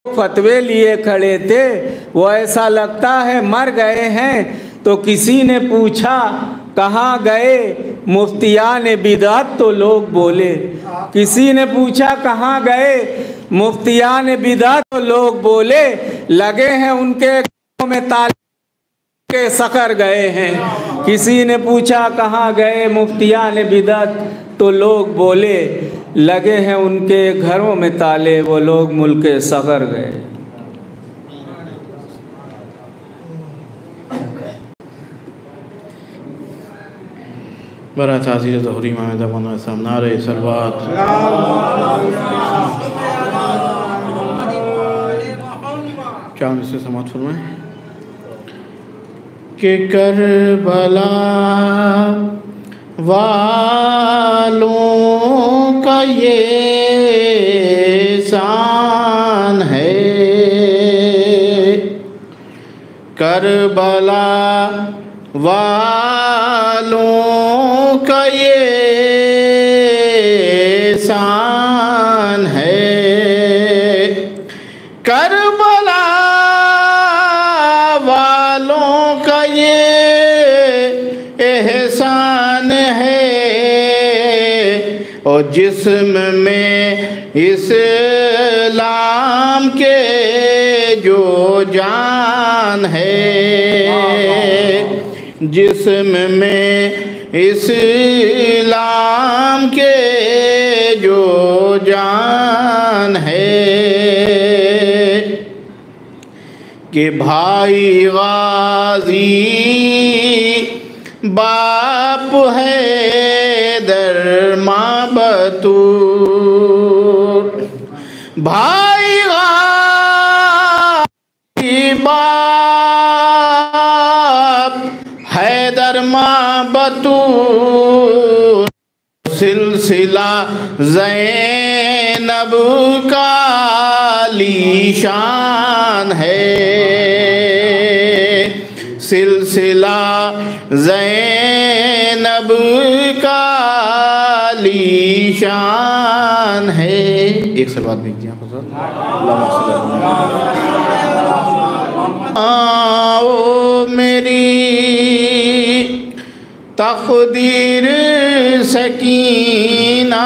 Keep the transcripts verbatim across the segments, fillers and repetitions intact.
فتوے لیے کھڑے تھے وہ ایسا لگتا ہے مر گئے ہیں۔ تو کسی نے پوچھا کہاں گئے مفتیان بدعت، تو لوگ بولے۔ کسی نے پوچھا کہاں گئے مفتیان بدعت، تو لوگ بولے لگے ہیں ان کے گھروں میں تالے کے سکر گئے ہیں۔ کسی نے پوچھا کہاں گئے مفتیان بدعت، تو لوگ بولے لگے ہیں ان کے گھروں میں تالے، وہ لوگ ملک سفر گئے۔ برا تعزیر ظہوری امام زمان اسلام نعرہ صلوات۔ کیا ہم اس سے سماعت فرمائیں کہ کربلا والوں کا یہ شان ہے، کربلا والوں کا یہ شان ہے، کربلا والوں کا یہ احسان ہے، اور جسم میں اسلام کے جو جان ہے، جسم میں اسلام کے جو جان ہے، کہ بھائی غازی باپ ہے در ماں بطور، بھائی غازی باپ حیدر ماں بطور، سلسلہ زینب کا لیشان ہے، سلسلہ زینب کا لیشان ہے۔ ایک سلوات بھیج دیا حضرت اللہم صلی اللہ آؤ میری تقدیر سکینہ،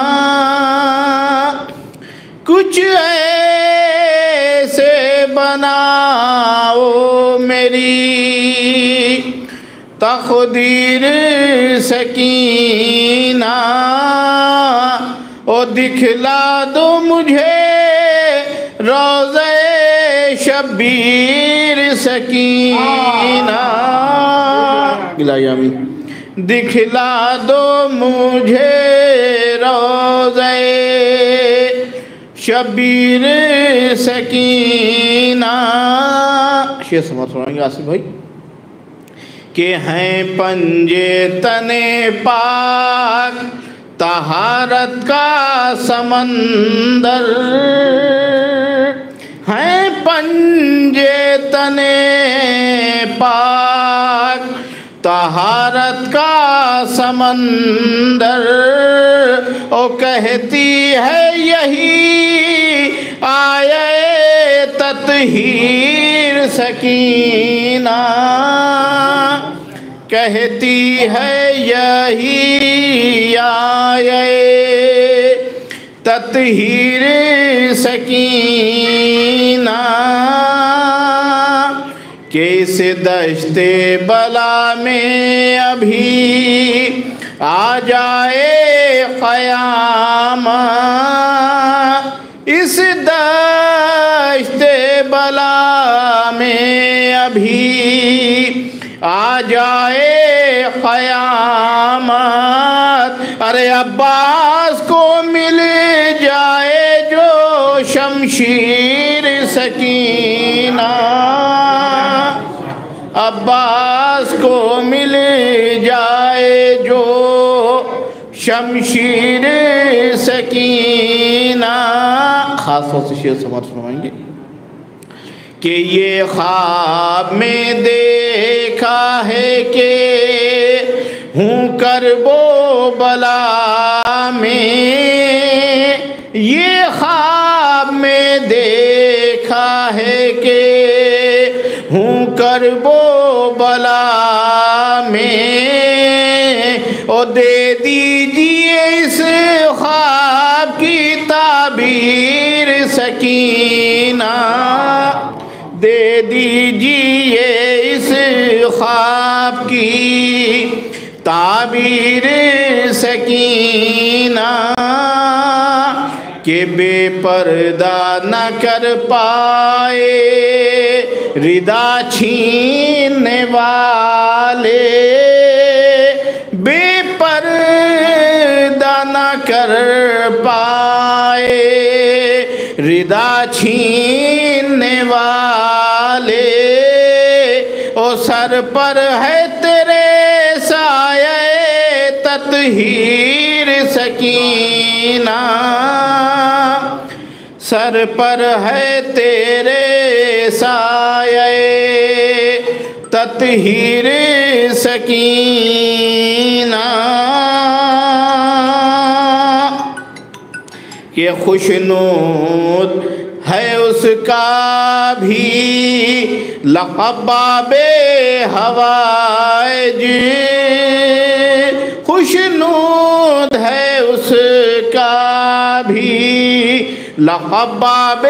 کچھ ایسے بناؤ میری تقدیر سکینہ، اور دکھلا دو مجھے روضہ شبیر سکینہ، الہی آمین، دکھلا دو مجھے روضہ شبیر سکینہ۔ شیخ سماعت فرمائیں گے آصف بھائی کہ ہیں پنجے تنے پاک طہارت کا سمندر، ہیں پنجے تنے پاک طہارت کا سمندر، او کہتی ہے یہی آیے تطہیر سکینہ، کہتی ہے یہی آیے تطہیر سکینہ، کہ اس دشت بلا میں ابھی آ جائے قیامت، اس دشت بلا میں ابھی آ جائے قیامت، ارے عباس کو مل جائے جو شمشیر سکینہ، عباس کو مل جائے جو شمشیر سکینہ۔ خاص طور سے شیخ سماعت فرمائیں گے کہ یہ خواب میں دیکھا ہے کہ ہوں کرب و بلا میں، یہ خواب میں دیکھا ہے کہ ہوں کرب و بلا میں، او دے دیجئے اس خواب کی تعبیر سکینہ، دے دیجئے اس خواب کی تعبیر سکینہ، کہ بے پردہ نہ کر پائے ردا چھیننے والے، بے پردہ نہ کر پائے ردا چھیننے والے، او سر پر ہے تیرے سایہ تطہیر سکینہ، سر پر ہے تیرے سایہ تطہیر سکینہ، کہ خوشنود ہے اس کا بھی لقب باب حوائج، خوشنود ہے اس کا بھی لقب باب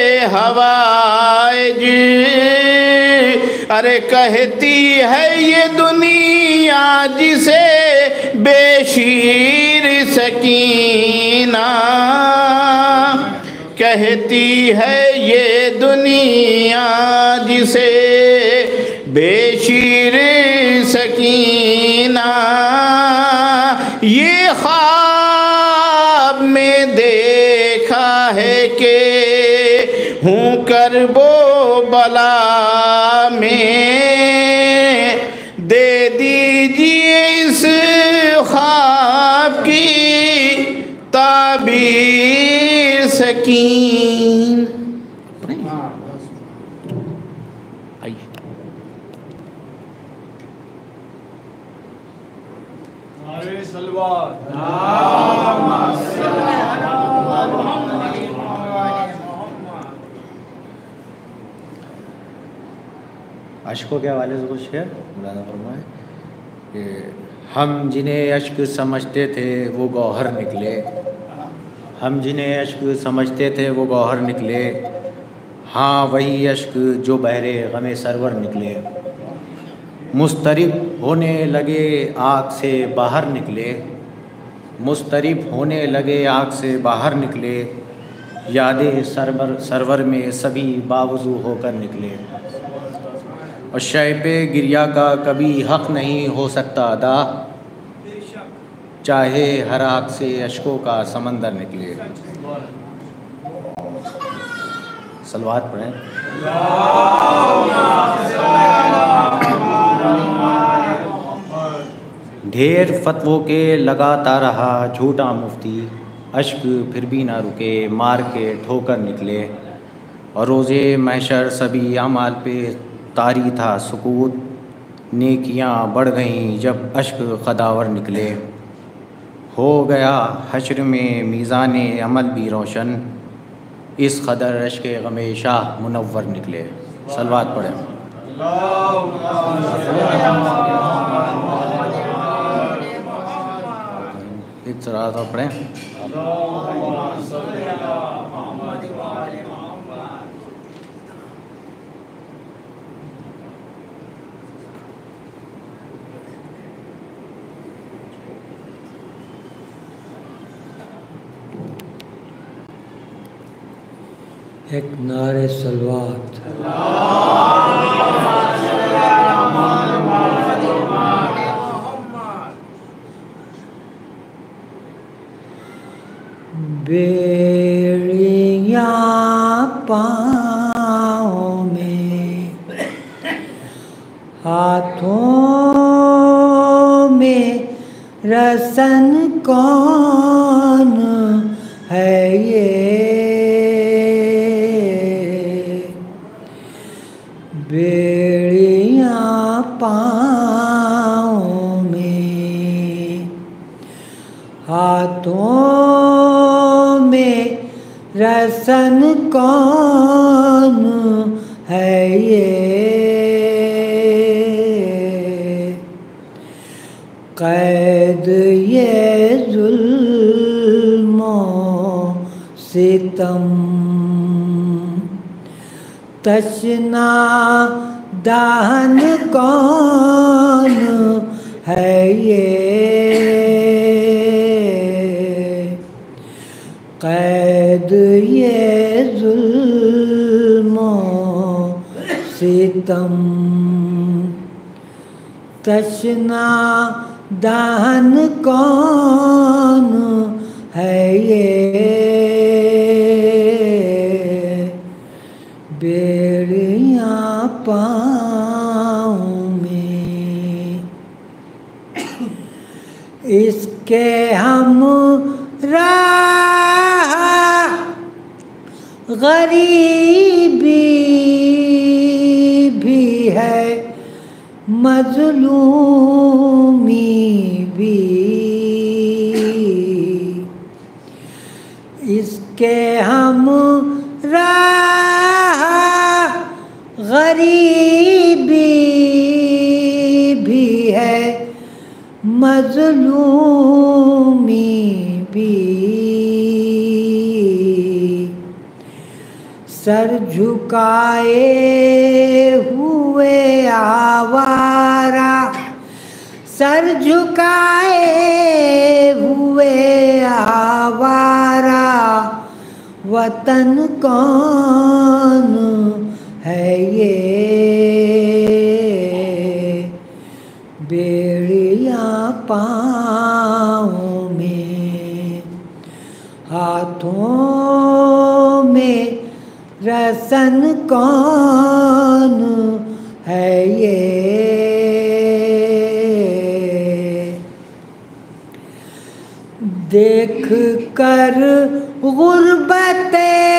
حوائج، ارے کہتی ہے یہ دنیا جسے بے شیر سکینہ، کہتی ہے یہ دنیا جسے بے شیر سکینہ، یہ خواب میں دیکھا ہے کہ ہوں کرب و بلا میں، دے دیجئے اس خواب کی تعبیر سکین۔ عشقوں کے حوالے سے کچھ شعر مولانا فرمائے کہ ہم جنہیں عشق سمجھتے تھے وہ گوہر نکلے، ہم جنہیں عشق سمجھتے تھے وہ گوہر نکلے، ہاں وہی عشق جو بحر غم سرور نکلے، مضطرب ہونے لگے آگ سے باہر نکلے، مضطرب ہونے لگے آگ سے باہر نکلے، یادیں سرور سرور میں سبھی باوضو ہو کر نکلے، اور شے پہ گریہ کا کبھی حق نہیں ہو سکتا ادا، چاہے ہر آگ سے اشکوں کا سمندر نکلے۔ صلوات پڑھیں۔ ڈھیر فتووں کے لگاتا رہا جھوٹا مفتی، اشک پھر بھی نہ رکے مار کے ٹھوکر نکلے، اور روزے محشر سبھی اعمال پہ طاری تھا سکوت، نیکیاں بڑھ گئیں جب اشک خداور نکلے، ہو گیا حشر میں میزان عمل بھی روشن، اس قدر اشک غم شاہ منور نکلے۔ صلوات پڑھیں۔ ایک صلوات اور پڑھیں۔ ایک نعرے صلوات۔ بیڑیاں پاؤں میں ہاتھوں میں رسن کون ہے یہ، بیڑیاں پاؤں میں ہاتھوں میں رسن کون تشنا دہن کون ہے یہ، قید یہ ظلم و ستم، تشنا دہن کون ہے یہ، بیڑیاں پاؤں میں، اس کے ہم راہ غریبی بھی ہے، مظلومی بھی، اس کے ہم راہ غریبی بھی ہے، مظلومی بھی، سر جھکائے ہوئے آوارہ، سر جھکائے ہوئے آوارہ، وطن کون ہے یہ، بیڑیاں پاؤں میں، ہاتھوں میں رسن کون ہے یہ، دیکھ کر غربت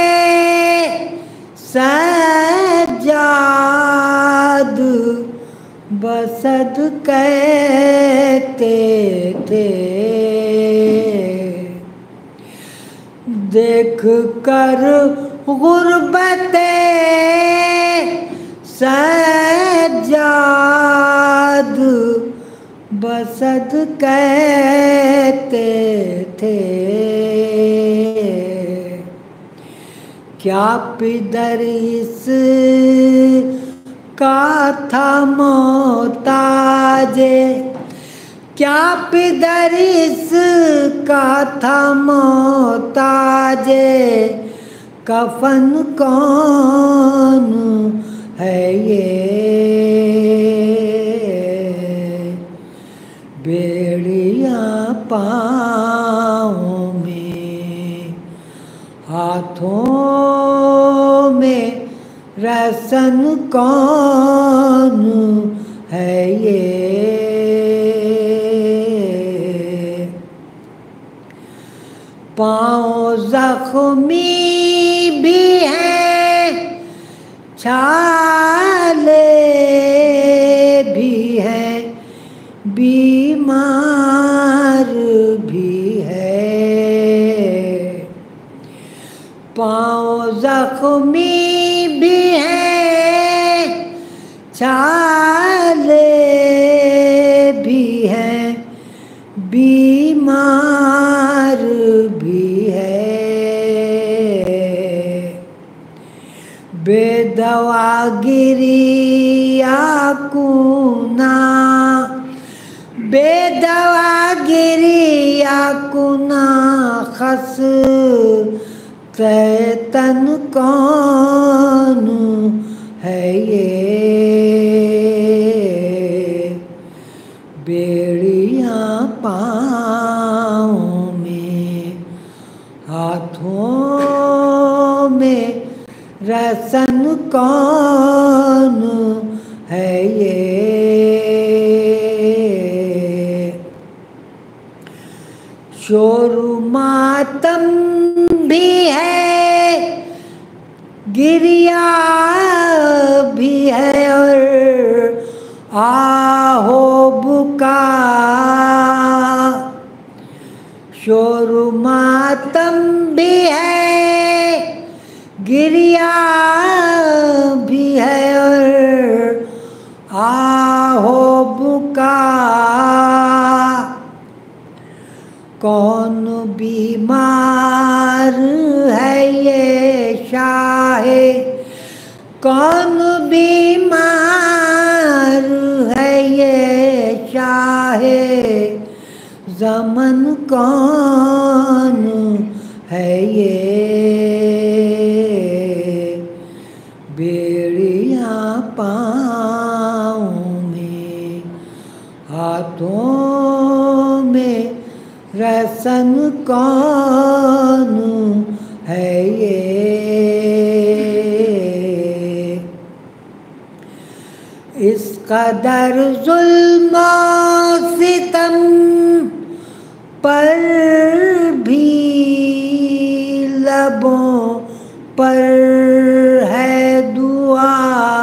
سجاد بسد کہتے تھے، دیکھ کر غربت سجاد بسد کہتے تھے، کیا پدر اس کا تھا محتاج، کیا پدر اس کا تھا محتاج، کفن کون ہے یہ، بیڑیاں پاؤں میں، ہاتھوں میں رسن کون ہے یہ، پاؤں زخمی بھی ہیں، چھالے بھی ہیں، بیمار بھی ہے، پاؤں زخمی بھی ہیں، چھالے بھی ہیں، بیمار بھی ہے، بے دوا گری آکونا، بے دوا گری آکونا، خس تن کون ہے یہ، بیڑیاں پاؤں میں، ہاتھوں میں رسن کون ہے یہ، شور ماتم بھی ہے، گریا بھی ہے، اور آہو بکا، شور ماتم بھی ہے، گریا بھی ہے، اور آہو بکا، کون بیمار ہے یہ شاہ कौन बीमार है ये शाहे ज़मन कौन है ये बेड़ियाँ पाँव में हाथों में रसन कौन है ये इस कदर जुल्म सितम पर भी लबों पर है दुआ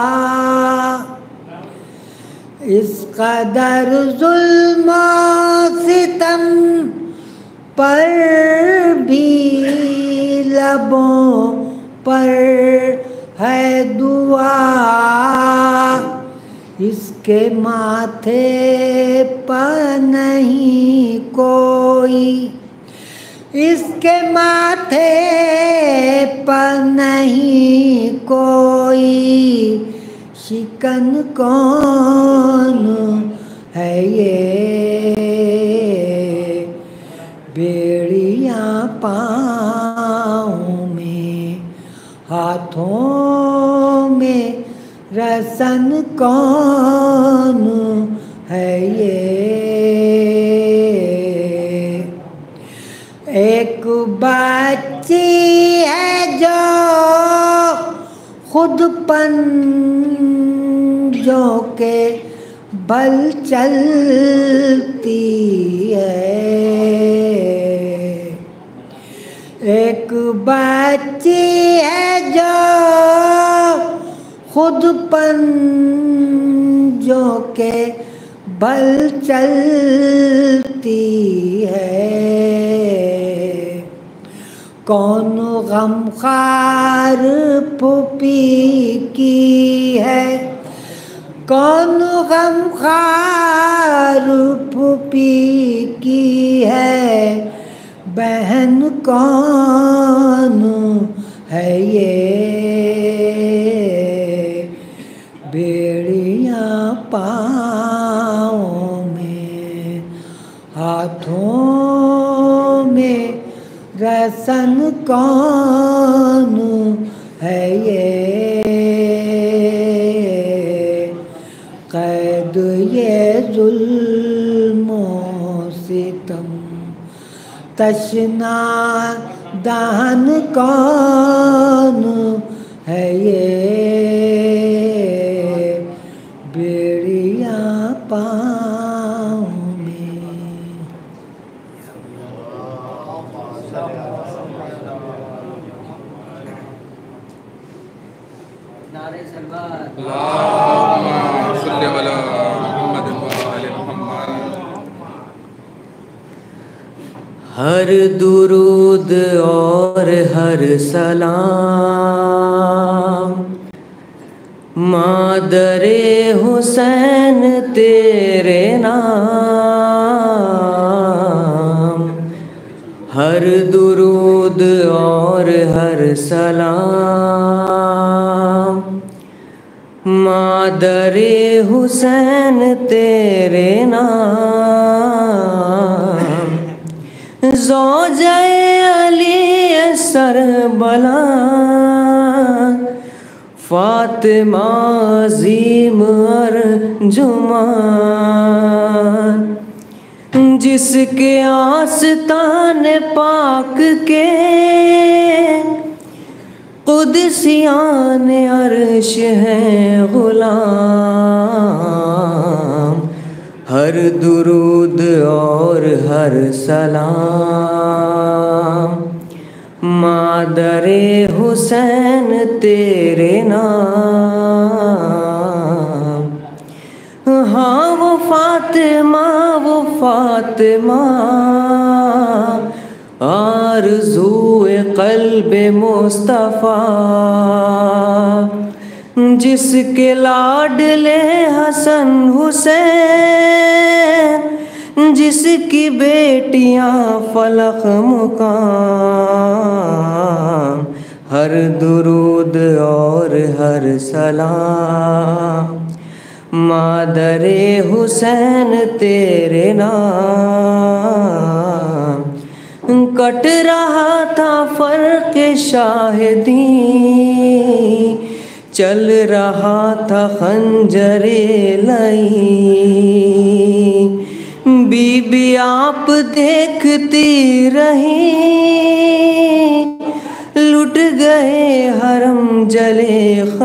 इस कदर जुल्म सितम पर भी लबों पर है दुआ इसके माथे पर नहीं कोई इसके माथे पर नहीं कोई शिकन कौन है ये बेड़ियाँ पाँव में हाथों में रसन कौन है ये एक बच्ची है जो खुद पंजों के बल चलती है एक बच्ची है जो खुद पंजों के बल चलती है कौन गमखार फूफी की है कौन गमखार फूफी की है बहन कौन है ये बेड़ियाँ पाँव में हाथों में रसन कौन है ये कैद ये जुल्मो सितम तशना दहन कौन है ये बेड़ियाँ पाँव में नारे सलवात अल्लाहुम्मा सल्लि अला मुहम्मद व आले मुहम्मद हर दुरूद और हर सलाम मादरे हुसैन तेरे नाम हर दुरूद और हर सलाम मादरे हुसैन तेरे नाम ज़ौजाए अली सरबला फातिमा अज़ीम अर्जुमान जिसके आस्तान पाक के कुदसियान अर्श हैं गुलाम हर दुरूद और हर सलाम मादरे हुसैन तेरे नाम हाँ वो फातिमा वो फातिमा आरज़ूए क़ल्बे मुस्तफ़ा जिसके लाडले हसन हुसैन जिसकी बेटियां फलक मुकाम ہر درود اور ہر سلام مادر حسین تیرے نام کٹ رہا تھا فرق شاہدی چل رہا تھا خنجر لئی بی بی آپ دیکھتی رہی لٹ گئے حرم جلے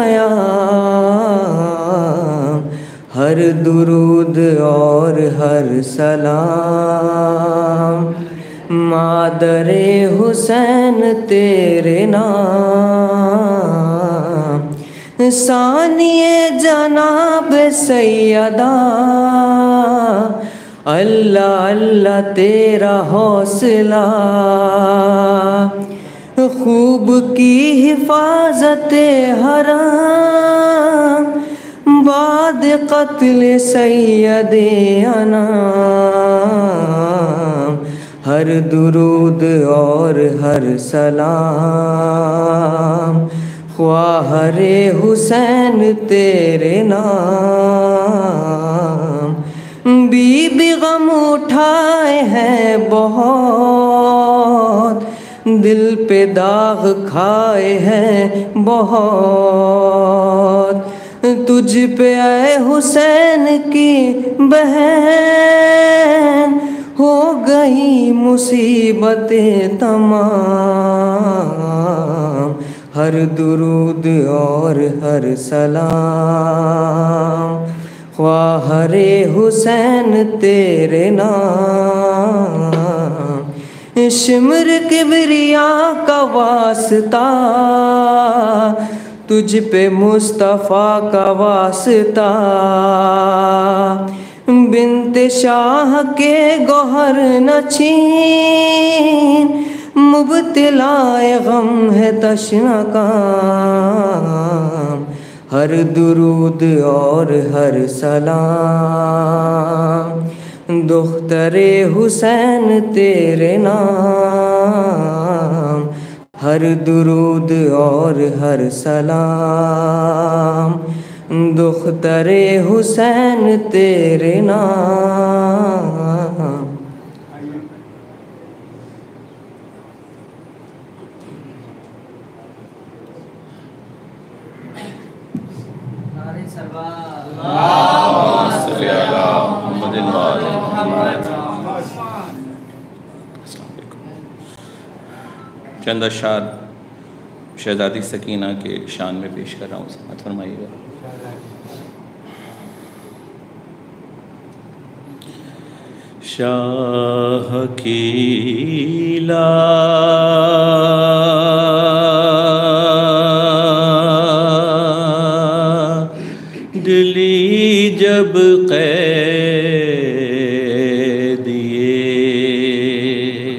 خیام ہر درود اور ہر سلام مادر حسین تیرے نام ثانی جناب سیدہ اللہ اللہ تیرا حوصلہ خوب کی حفاظت حرام بعد قتل سید انام ہر درود اور ہر سلام خواہر حسین تیرے نام بی بی غم اٹھائے ہیں بہت دل پہ داغ کھائے ہیں بہت تجھ پہ اے حسین کی بہن ہو گئی مصیبتیں تمام ہر درود اور ہر سلام خواہر حسین تیرے نام شمر کبریا کا واسطہ تجھ پہ مصطفیٰ کا واسطہ بنت شاہ کے گوہر نہ چھین مبتلا غم ہے تشنہ کام ہر درود اور ہر سلام دختر حسین تیرے نام ہر درود اور ہر سلام دختر حسین تیرے نام چند اشعار شہزادی سکینہ کے شان میں پیش کر رہا ہوں، سماعت فرمائیے گا۔ شاہ کی لاڈلی جب قیدیے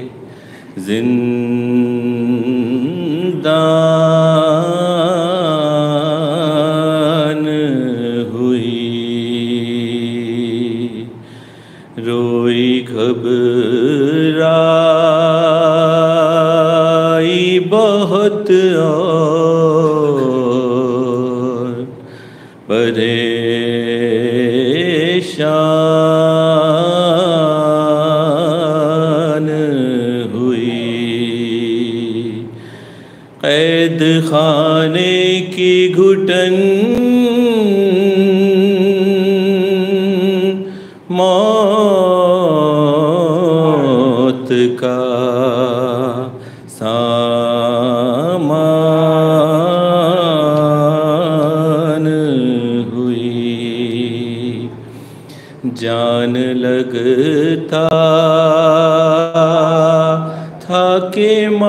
زندان ہوئی روئی گھبرائی بہت اور پریشان ہوئی قید خانے کی گھٹن موت کا سامان ہوئی جان لگتا تھا کہ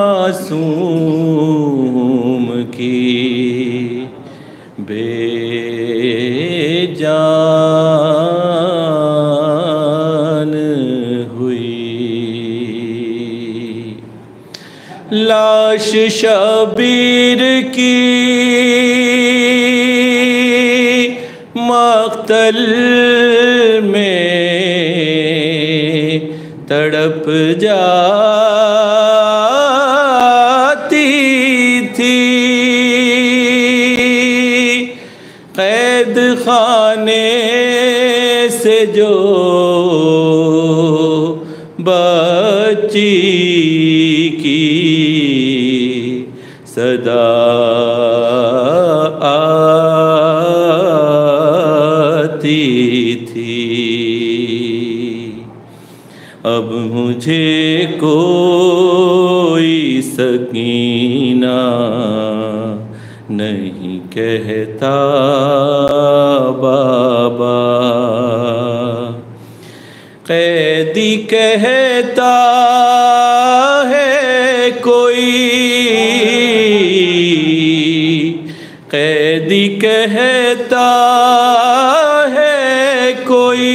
معصوم کی بے جان ہوئی لاش شبیر کی مقتل میں تڑپ جاتی تھی قید خانے سے جو بچی کی صدا آتی تھی، اب مجھے کوئی سکینہ نہیں کہتا بابا، قیدی کہتا ہے کوئی، قیدی کہتا ہے کوئی،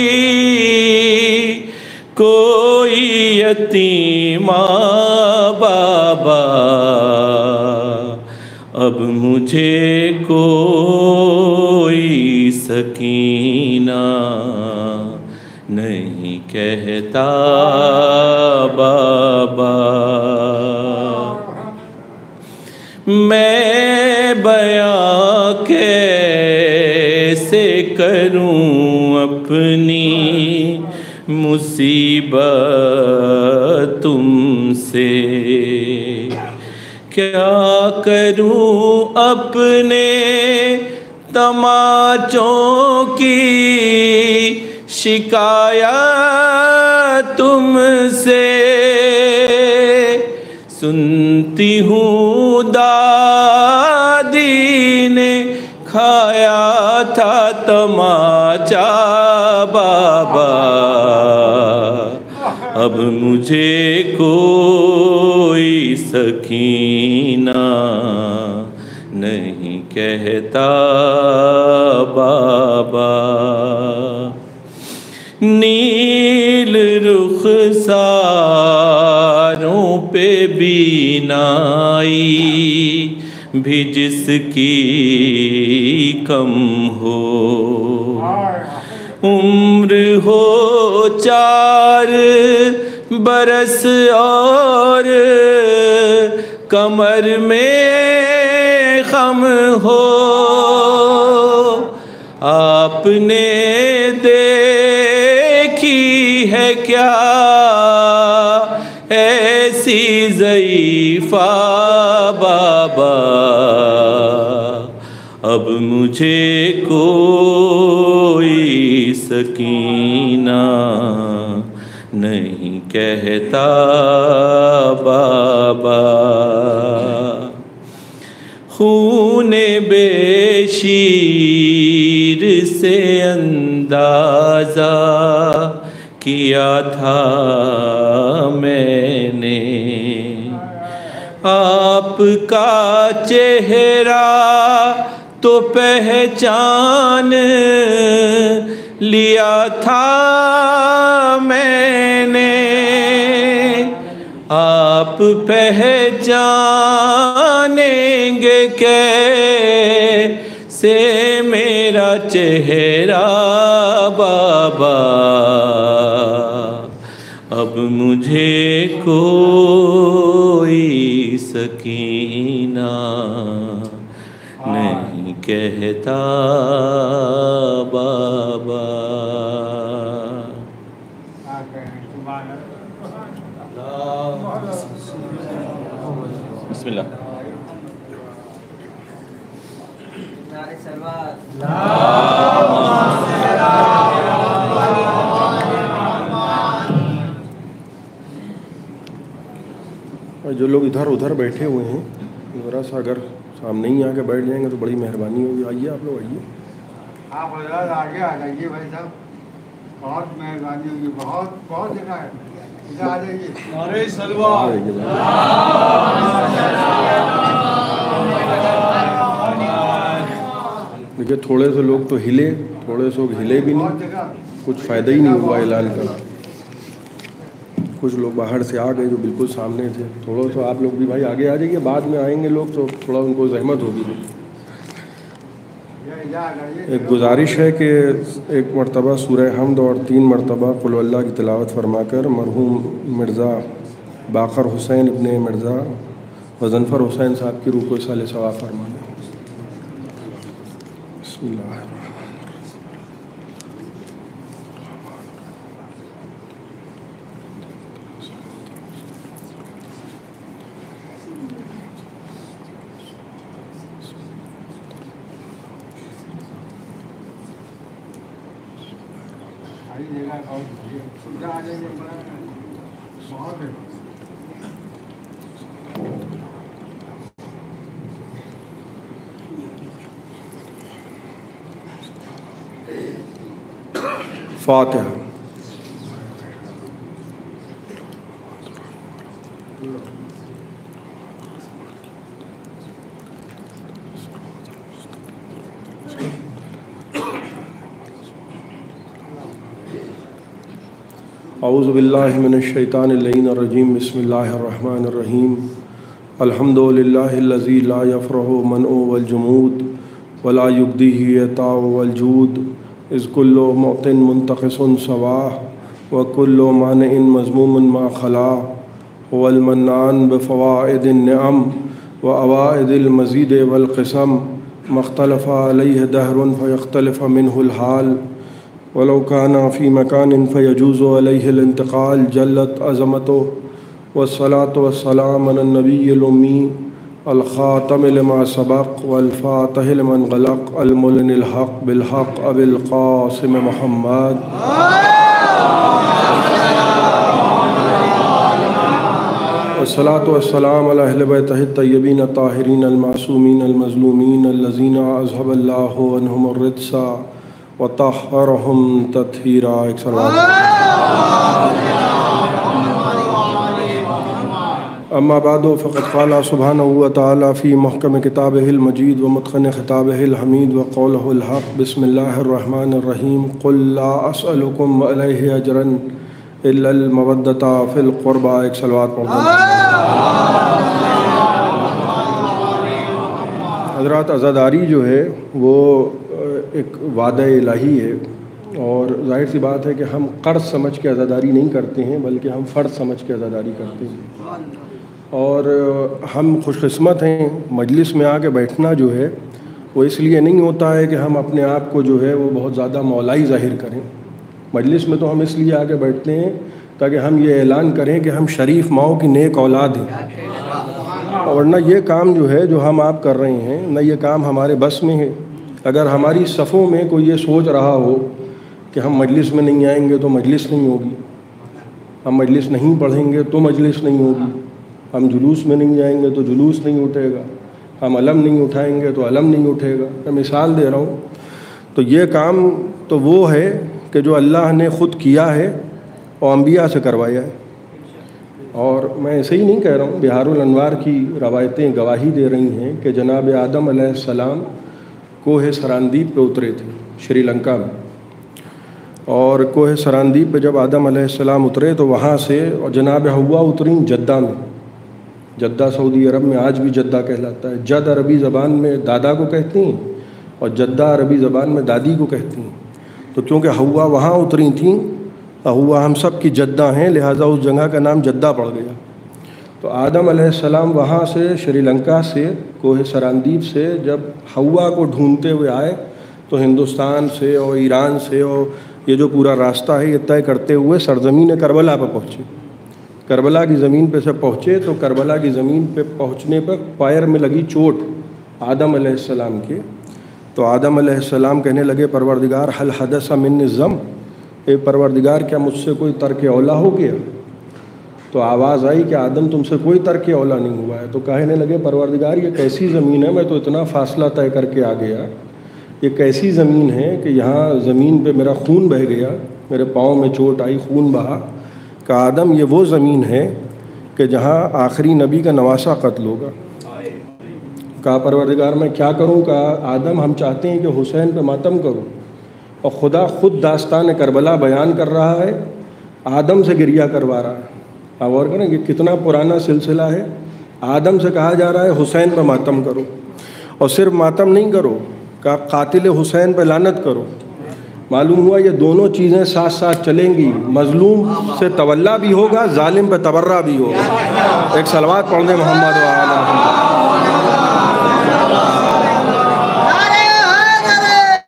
کوئی یتیم بابا، اب مجھے کوئی سکینہ نہیں کہتا بابا۔ میں بیاں کیسے کروں اپنی مصیبت تم سے، کیا کروں اپنے تماچوں کی شکایت تم سے، سنتی ہوں دادی نے کھایا تھا تماچا بابا، اب مجھے کوئی سکینہ نہیں کہتا بابا، نیل رخساروں پہ بینائی بھی جس کی کم ہو، عمر ہو چار برس اور کمر میں خم ہو، آپ نے دیکھی ہے کیا ایسی ضعیفہ بابا، اب مجھے کوئی سکینہ نہیں کہتا بابا، خون بے شیر سے اندازہ کیا تھا میں نے، آپ کا چہرہ تو پہچان لیا تھا میں نے، آپ پہچانیں گے کیسے میرا چہرہ بابا، اب مجھے کوئی سکینہ نہیں کہتا بابا۔ بسم اللہ۔ جو لوگ ادھر ادھر بیٹھے ہوئے ہیں ذرا سا اگر سامنے ہی آ کے بیٹھ جائیں گے تو بڑی مہربانی ہوگی۔ آئیے آپ لوگ، آئیے آپ حضرات آگے آ جائیے بھائی صاحب، بہت مہربانی ہوگی، بہت بہت جگہ ہے، ادھر آ جائیے۔ نعرہ سلوات۔ دیکھیے تھوڑے سے لوگ تو ہلے، تھوڑے سے لوگ ہلے بھی نہیں، کچھ فائدہ ہی نہیں ہوا اعلان کا۔ کچھ لوگ باہر سے آ گئے جو بالکل سامنے تھے، تھوڑا سا آپ لوگ بھی بھائی آگے آ جائیے، بعد میں آئیں گے لوگ تو تھوڑا ان کو زحمت ہوگی۔ ایک گزارش ہے کہ ایک مرتبہ سورہ حمد اور تین مرتبہ قل اللہ کی تلاوت فرما کر مرحوم مرزا باقر حسین ابن مرزا غضنفر حسین صاحب کی روح کو اصالِ ثواب فرمانا۔ بسم اللہ الرحمن فاتحہ. اعوذ باللہ من الشیطان اللعین الرجیم. بسم اللہ الرحمن الرحیم. الحمد للہ الذی لا یفرح منع والجمود ولا یبدیہ عطاء والجود اذ کل معط منتقص سواہ وکل مانع مذموم ما خلا هو المنان بفوائد النعم وأوائد المزید والقسم ما اختلف علیہ دہر فیختلف منہ الحال ولو كان في مكان فيجوز عليه الانتقال جلت عظمته والصلاة والسلام على النبي الأمي الخاتم لما سبق والفاتح لمن غلق الملن الحق بالحق أبي القاسم محمد والصلاة والسلام على أهل بيته الطيبين الطاهرين المعصومين المظلومين الذين أذهب الله عنهم الرجس وطهرهم تطهيرا. ایک صلوات. اما بعد فقد قال سبحانه وتعالى في محكم كتابه المجيد ومتقن خطابه الحميد وقوله الحق. بسم الله الرحمن الرحيم. قل لا أسألكم عليه أجرا إلا المودة في القربى. ایک صلوات پڑھیں. حضرات عزاداری جو ہے وہ ایک وعدہ الہی ہے اور ظاہر سی بات ہے کہ ہم قرض سمجھ کے عزاداری نہیں کرتے ہیں بلکہ ہم فرض سمجھ کے عزاداری کرتے ہیں. اور ہم خوش قسمت ہیں. مجلس میں آ کے بیٹھنا جو ہے وہ اس لیے نہیں ہوتا ہے کہ ہم اپنے آپ کو جو ہے وہ بہت زیادہ مولائی ظاہر کریں. مجلس میں تو ہم اس لیے آ کے بیٹھتے ہیں تاکہ ہم یہ اعلان کریں کہ ہم شریف ماؤں کی نیک اولاد ہیں. ورنہ یہ کام جو ہے جو ہم آپ کر رہے ہیں نہ یہ کام ہمارے بس میں ہے. اگر ہماری صفوں میں کوئی یہ سوچ رہا ہو کہ ہم مجلس میں نہیں آئیں گے تو مجلس نہیں ہوگی, ہم مجلس نہیں پڑھیں گے تو مجلس نہیں ہوگی, ہم جلوس میں نہیں جائیں گے تو جلوس نہیں اٹھے گا, ہم علم نہیں اٹھائیں گے تو علم نہیں اٹھے گا. میں مثال دے رہا ہوں. تو یہ کام تو وہ ہے کہ جو اللہ نے خود کیا ہے اور انبیاء سے کروایا ہے. اور میں ایسے ہی نہیں کہہ رہا ہوں, بہار الانوار کی روایتیں گواہی دے رہی ہیں کہ جناب آدم علیہ السلام کوہ سراندیپ پہ اترے تھے شری لنکا میں. اور کوہ سراندیپ پہ جب آدم علیہ السلام اترے تو وہاں سے جناب حوا اتریں جدہ میں. جدہ سعودی عرب میں آج بھی جدہ کہلاتا ہے. جد عربی زبان میں دادا کو کہتی ہیں اور جدہ عربی زبان میں دادی کو کہتی ہیں. تو کیونکہ حوا وہاں اتری تھیں, حوا ہم سب کی جدہ ہیں, لہٰذا اس جگہ کا نام جدہ پڑ گیا. تو آدم علیہ السلام وہاں سے شری لنکا سے کوہ سراندیپ سے جب حوا کو ڈھونڈتے ہوئے آئے تو ہندوستان سے اور ایران سے اور یہ جو پورا راستہ ہے یہ طے کرتے ہوئے سرزمین کربلا پہ پہنچے. کربلا کی زمین پہ سے پہنچے تو کربلا کی زمین پہ پہنچنے پر پیر میں لگی چوٹ آدم علیہ السلام کے. تو آدم علیہ السلام کہنے لگے پروردگار حل حدث من الذم, اے پروردگار کیا مجھ سے کوئی ترک اولا ہو گیا؟ تو آواز آئی کہ آدم تم سے کوئی ترک اولا نہیں ہوا ہے. تو کہنے لگے پروردگار یہ کیسی زمین ہے, میں تو اتنا فاصلہ طے کر کے آ گیا, یہ کیسی زمین ہے کہ یہاں زمین پہ میرا خون بہہ گیا, میرے پاؤں میں چوٹ آئی, خون بہا. کہ آدم یہ وہ زمین ہے کہ جہاں آخری نبی کا نواسہ قتل ہوگا. کہا پروردگار میں کیا کروں؟ کہا آدم ہم چاہتے ہیں کہ حسین پہ ماتم کروں, اور خدا خود داستان کربلا بیان کر رہا ہے, آدم سے گریہ کروا رہا ہے. آپ غور کریں کہ کتنا پرانا سلسلہ ہے. آدم سے کہا جا رہا ہے حسین پہ ماتم کرو, اور صرف ماتم نہیں کرو, کہا قاتل حسین پہ لعنت کرو. معلوم ہوا یہ دونوں چیزیں ساتھ ساتھ چلیں گی. مظلوم سے تولا بھی ہوگا, ظالم پہ تبرہ بھی ہوگا. ایک صلوات پڑھ دیں محمد و آل محمد.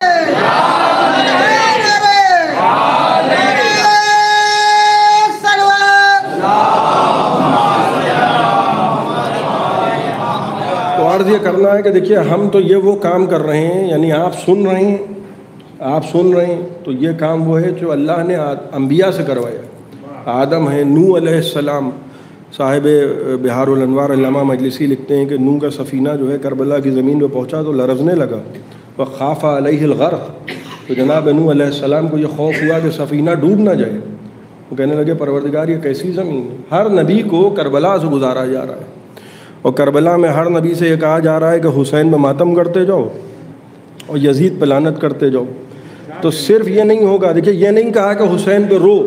یہ کرنا ہے کہ دیکھیے ہم تو یہ وہ کام کر رہے ہیں، یعنی آپ سن رہے ہیں آپ سن رہے ہیں تو یہ کام وہ ہے جو اللہ نے انبیاء سے کروایا. آدم ہے، نوح علیہ السلام، صاحب بہار الانوار علامہ مجلسی لکھتے ہیں کہ نوح کا سفینہ جو ہے کربلا کی زمین پہ پہنچا تو لرزنے لگا، وخاف علیہ الغرق، تو جناب نوح علیہ السلام کو یہ خوف ہوا کہ سفینہ ڈوب نہ جائے. وہ کہنے لگے پروردگار یہ کیسی زمین ہے؟ ہر نبی کو کربلا سے گزارا جا رہا ہے، اور کربلا میں ہر نبی سے یہ کہا جا رہا ہے کہ حسین پہ ماتم کرتے جاؤ اور یزید پہ لعنت کرتے جاؤ. تو صرف یہ نہیں ہوگا، دیکھیے یہ نہیں کہا کہ حسین پہ رو،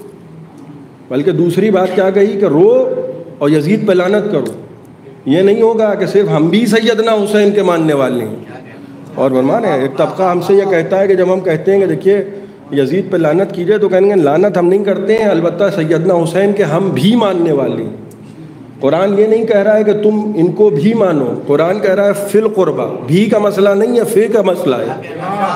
بلکہ دوسری بات کیا کہی کہ رو اور یزید پہ لعنت کرو. یہ نہیں ہوگا کہ صرف ہم بھی سیدنا حسین کے ماننے والے ہیں. اور فرمان ہے ایک طبقہ ہم سے یہ کہتا ہے کہ جب ہم کہتے ہیں کہ دیکھیں یزید پہ لعنت کیجئے تو کہیں گے لعنت ہم نہیں کرتے ہیں، البتہ سیدنا حسین کے ہم بھی ماننے والے ہیں. قرآن یہ نہیں کہہ رہا ہے کہ تم ان کو بھی مانو، قرآن کہہ رہا ہے فی القربہ، بھی کا مسئلہ نہیں ہے، فی کا مسئلہ ہے.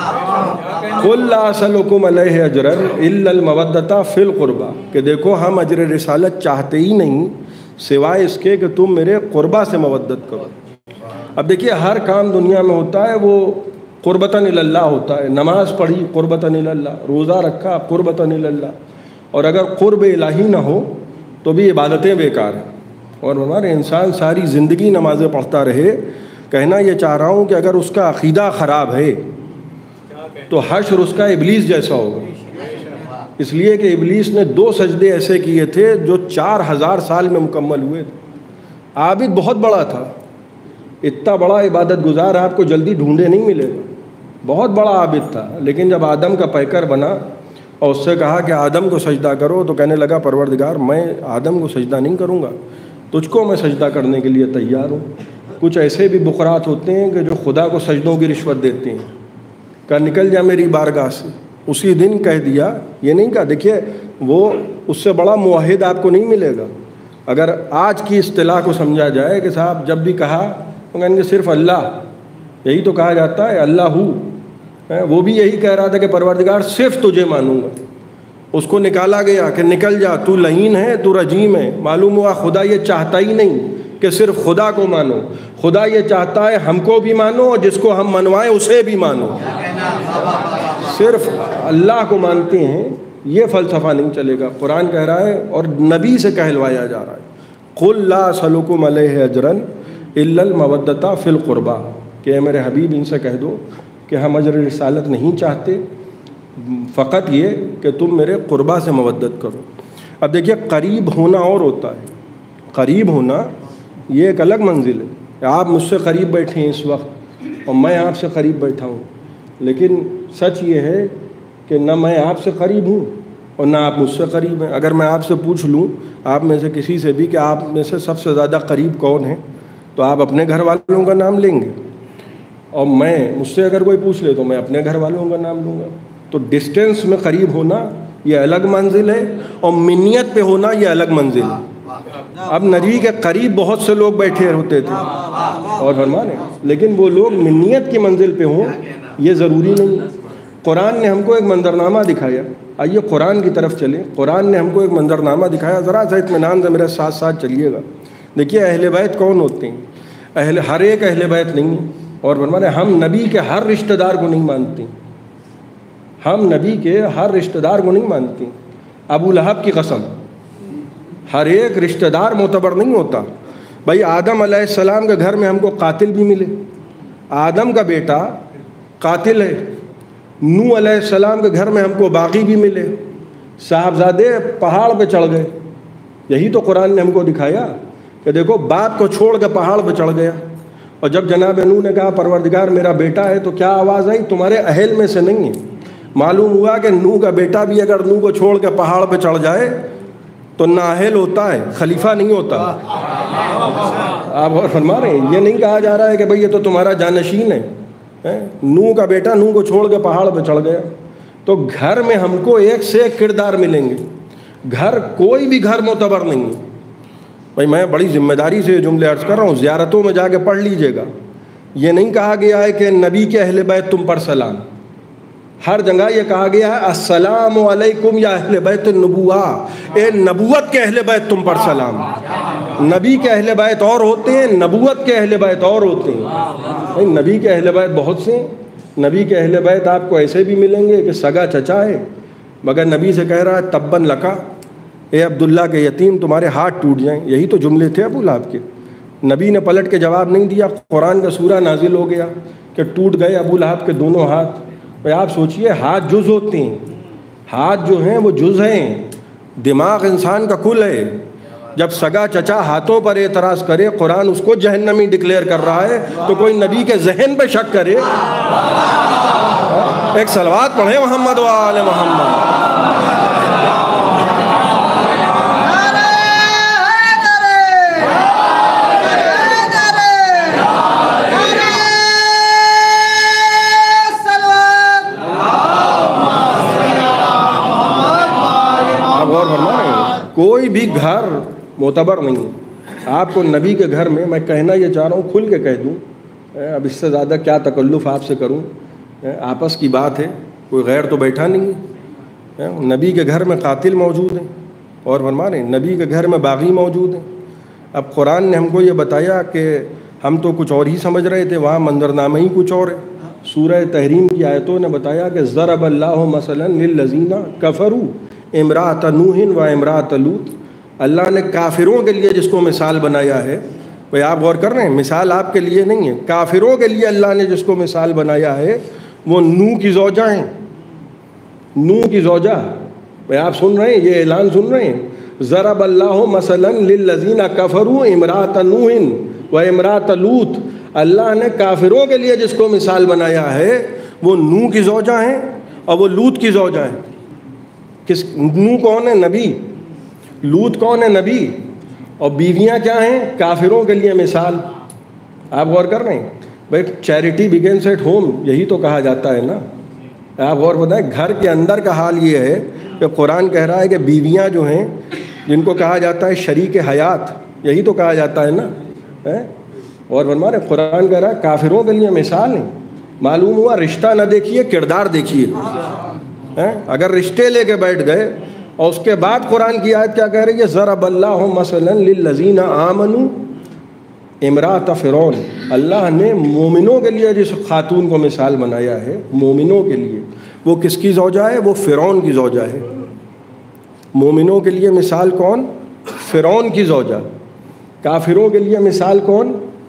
قل لا اسألکم علیہ اجرا الا المودۃ فی القربہ، کہ دیکھو ہم اجر رسالت چاہتے ہی نہیں سوائے اس کے کہ تم میرے قربہ سے مودت کرو. اب دیکھیے ہر کام دنیا میں ہوتا ہے وہ قربتاً اللہ ہوتا ہے. نماز پڑھی قربتاً اللہ، روزہ رکھا قربتاً اللہ، اور اگر قرب الہی نہ ہو تو بھی عبادتیں بیکار ہیں. اور ہمارے انسان ساری زندگی نمازیں پڑھتا رہے، کہنا یہ چاہ رہا ہوں کہ اگر اس کا عقیدہ خراب ہے تو حشر اس کا ابلیس جیسا ہوگا. اس لیے کہ ابلیس نے دو سجدے ایسے کیے تھے جو چار ہزار سال میں مکمل ہوئے تھے. عابد بہت بڑا تھا، اتنا بڑا عبادت گزار آپ کو جلدی ڈھونڈے نہیں ملے گا، بہت بڑا عابد تھا. لیکن جب آدم کا پیکر بنا اور اس سے کہا کہ آدم کو سجدہ کرو تو کہنے لگا پروردگار میں آدم کو سجدہ نہیں کروں گا، تجھ کو میں سجدہ کرنے کے لیے تیار ہوں. کچھ ایسے بھی بقرات ہوتے ہیں کہ جو خدا کو سجدوں کی رشوت دیتے ہیں، کہ نکل جا میری بارگاہ سے. اسی دن کہہ دیا، یہ نہیں کہا. دیکھیے وہ اس سے بڑا موحد آپ کو نہیں ملے گا. اگر آج کی اصطلاح کو سمجھا جائے کہ صاحب جب بھی کہا تو کہیں گے صرف اللہ، یہی تو کہا جاتا ہے اللہ ہو. وہ بھی یہی کہہ رہا تھا کہ پروردگار صرف تجھے مانوں گا. اس کو نکالا گیا کہ نکل جا، تو لعین ہے، تو رجیم ہے. معلوم ہوا خدا یہ چاہتا ہی نہیں کہ صرف خدا کو مانو، خدا یہ چاہتا ہے ہم کو بھی مانو اور جس کو ہم منوائیں اسے بھی مانو. صرف اللہ کو مانتے ہیں یہ فلسفہ نہیں چلے گا. قرآن کہہ رہا ہے اور نبی سے کہلوایا جا رہا ہے قل لا اسألکم علیہ اجرا الا المودۃ فی القربہ، کہ اے میرے حبیب ان سے کہہ دو کہ ہم اجر رسالت نہیں چاہتے، فقط یہ کہ تم میرے قربہ سے مودت کرو. اب دیکھیے قریب ہونا اور ہوتا ہے، قریب ہونا یہ ایک الگ منزل ہے. آپ مجھ سے قریب بیٹھے ہیں اس وقت اور میں آپ سے قریب بیٹھا ہوں، لیکن سچ یہ ہے کہ نہ میں آپ سے قریب ہوں اور نہ آپ مجھ سے قریب ہیں. اگر میں آپ سے پوچھ لوں آپ میں سے کسی سے بھی کہ آپ میں سے سب سے زیادہ قریب کون ہے تو آپ اپنے گھر والوں کا نام لیں گے، اور میں مجھ سے اگر کوئی پوچھ لے تو میں اپنے گھر والوں کا نام لوں گا. تو ڈسٹینس میں قریب ہونا یہ الگ منزل ہے اور منیت پہ ہونا یہ الگ منزل ہے. اب نبی کے قریب بہت سے لوگ بیٹھے ہوتے تھے اور فرمانے، لیکن وہ لوگ منیت کی منزل پہ ہوں یہ ضروری نہیں. قرآن نے ہم کو ایک منظرنامہ دکھایا. آئیے قرآن کی طرف چلیں. قرآن نے ہم کو ایک منظرنامہ دکھایا، ذرا سا اطمینان سے میرے ساتھ ساتھ چلیے گا. دیکھیے اہل بیت کون ہوتے ہیں؟ اہل ہر ایک اہل بیت نہیں، اور فرمانے ہم نبی کے ہر رشتہ دار کو نہیں مانتے، ہم نبی کے ہر رشتہ دار کو نہیں مانتے. ابو لہب کی قسم، ہر ایک رشتہ دار معتبر نہیں ہوتا. بھائی آدم علیہ السلام کے گھر میں ہم کو قاتل بھی ملے، آدم کا بیٹا قاتل ہے. نوح علیہ السلام کے گھر میں ہم کو باغی بھی ملے، صاحبزادے پہاڑ پہ چڑھ گئے. یہی تو قرآن نے ہم کو دکھایا کہ دیکھو باپ کو چھوڑ کے پہاڑ پہ چڑھ گیا، اور جب جناب نوح نے کہا پروردگار میرا بیٹا ہے تو کیا آواز آئی؟ تمہارے اہل میں سے نہیں ہے. معلوم ہوا کہ نوح کا بیٹا بھی اگر نوح کو چھوڑ کے پہاڑ پہ چڑھ جائے تو نااہل ہوتا ہے، خلیفہ نہیں ہوتا. آپ اور فرما رہے ہیں، یہ نہیں کہا جا رہا ہے کہ بھئی یہ تو تمہارا جانشین ہے. نوح کا بیٹا نوح کو چھوڑ کے پہاڑ پہ چڑھ گیا. تو گھر میں ہم کو ایک سے ایک کردار ملیں گے. گھر کوئی بھی گھر معتبر نہیں ہے. بھائی میں بڑی ذمہ داری سے جملے عرض کر رہا ہوں، زیارتوں میں جا کے پڑھ لیجئے گا. یہ نہیں کہا گیا ہے کہ نبی کے اہل بیت تم پر سلام، ہر جگہ یہ کہا گیا ہے السلام علیکم یا اہل بیت النبوہ، اے نبوت کے اہل بیت تم پر سلام۔ نبی کے اہل بیت اور ہوتے ہیں، نبوت کے اہل بیت اور ہوتے ہیں۔ نبی کے اہل بیت بہت سے ہیں، نبی کے اہل بیت آپ کو ایسے بھی ملیں گے کہ سگا چچا ہے، مگر نبی سے کہہ رہا ہے تبن لکا، اے عبداللہ کے یتیم تمہارے ہاتھ ٹوٹ جائیں۔ یہی تو جملے تھے ابو لہب کے۔ نبی نے پلٹ کے جواب نہیں دیا، قرآن کا سورہ نازل ہو گیا کہ ٹوٹ گئے ابو لہب کے دونوں ہاتھ۔ آپ سوچئے ہاتھ جز ہوتے ہیں، ہاتھ جو ہیں وہ جز ہیں، دماغ انسان کا کل ہے۔ جب سگا چچا ہاتھوں پر اعتراض کرے، قرآن اس کو جہنمی ڈکلیئر کر رہا ہے، تو کوئی نبی کے ذہن پہ شک کرے؟ ایک صلوات پڑھیں محمد و آل محمد۔ کوئی بھی گھر معتبر نہیں ہے۔ آپ کو نبی کے گھر میں، میں کہنا یہ چاہ رہا ہوں، کھل کے کہہ دوں، اب اس سے زیادہ کیا تکلف آپ سے کروں، آپس کی بات ہے، کوئی غیر تو بیٹھا نہیں ہے۔ نبی کے گھر میں قاتل موجود ہیں، اور فرما رہے ہیں نبی کے گھر میں باغی موجود ہیں۔ اب قرآن نے ہم کو یہ بتایا کہ ہم تو کچھ اور ہی سمجھ رہے تھے، وہاں منظرنامہ ہی کچھ اور ہے۔ سورہ تحریم کی آیتوں نے بتایا کہ ضرب اللہ مثلا للذین کفروا امرأۃ نوح و امرأۃ لوط، اللہ نے کافروں کے لیے جس کو مثال بنایا ہے، بھئی آپ غور کر رہے ہیں، مثال آپ کے لیے نہیں ہے، کافروں کے لیے اللہ نے جس کو مثال بنایا ہے وہ نوح کی زوجہ ہیں۔ نوح کی زوجہ، بھئی آپ سن رہے ہیں، یہ اعلان سن رہے ہیں، ضرب اللہ مثلا للذین کفروا امرأۃ نوح و امرأۃ لوط، اللہ نے کافروں کے لیے جس کو مثال بنایا ہے وہ نوح کی زوجہ ہیں اور وہ لوط کی زوجہ ہیں۔ کس نوح کون ہے؟ نبی۔ لوط کون ہے؟ نبی۔ اور بیویاں کیا ہیں؟ کافروں کے لیے مثال۔ آپ غور کر رہے ہیں؟ بھائی چیریٹی بگنس ایٹ ہوم، یہی تو کہا جاتا ہے نا۔ آپ غور بتائیں، گھر کے اندر کا حال یہ ہے کہ قرآن کہہ رہا ہے کہ بیویاں جو ہیں، جن کو کہا جاتا ہے شریک حیات، یہی تو کہا جاتا ہے نا۔ اور فرما رہے قرآن کہہ رہا ہے کافروں کے لیے مثال نہیں۔ معلوم ہوا رشتہ نہ دیکھیے، کردار دیکھیے۔ اگر رشتے لے کے بیٹھ گئے اور اس کے بعد قرآن کی آیت کیا کہہ رہی ہے؟ ضرب اللہ مثلا للذین آمنوا امرأۃ فرعون، اللہ نے مومنوں کے لیے جس خاتون کو مثال بنایا ہے، مومنوں کے لیے، وہ کس کی زوجہ ہے؟ وہ فرعون کی زوجہ ہے۔ مومنوں کے لیے مثال کون؟ فرعون کی زوجہ۔ کافروں کے لیے مثال کون؟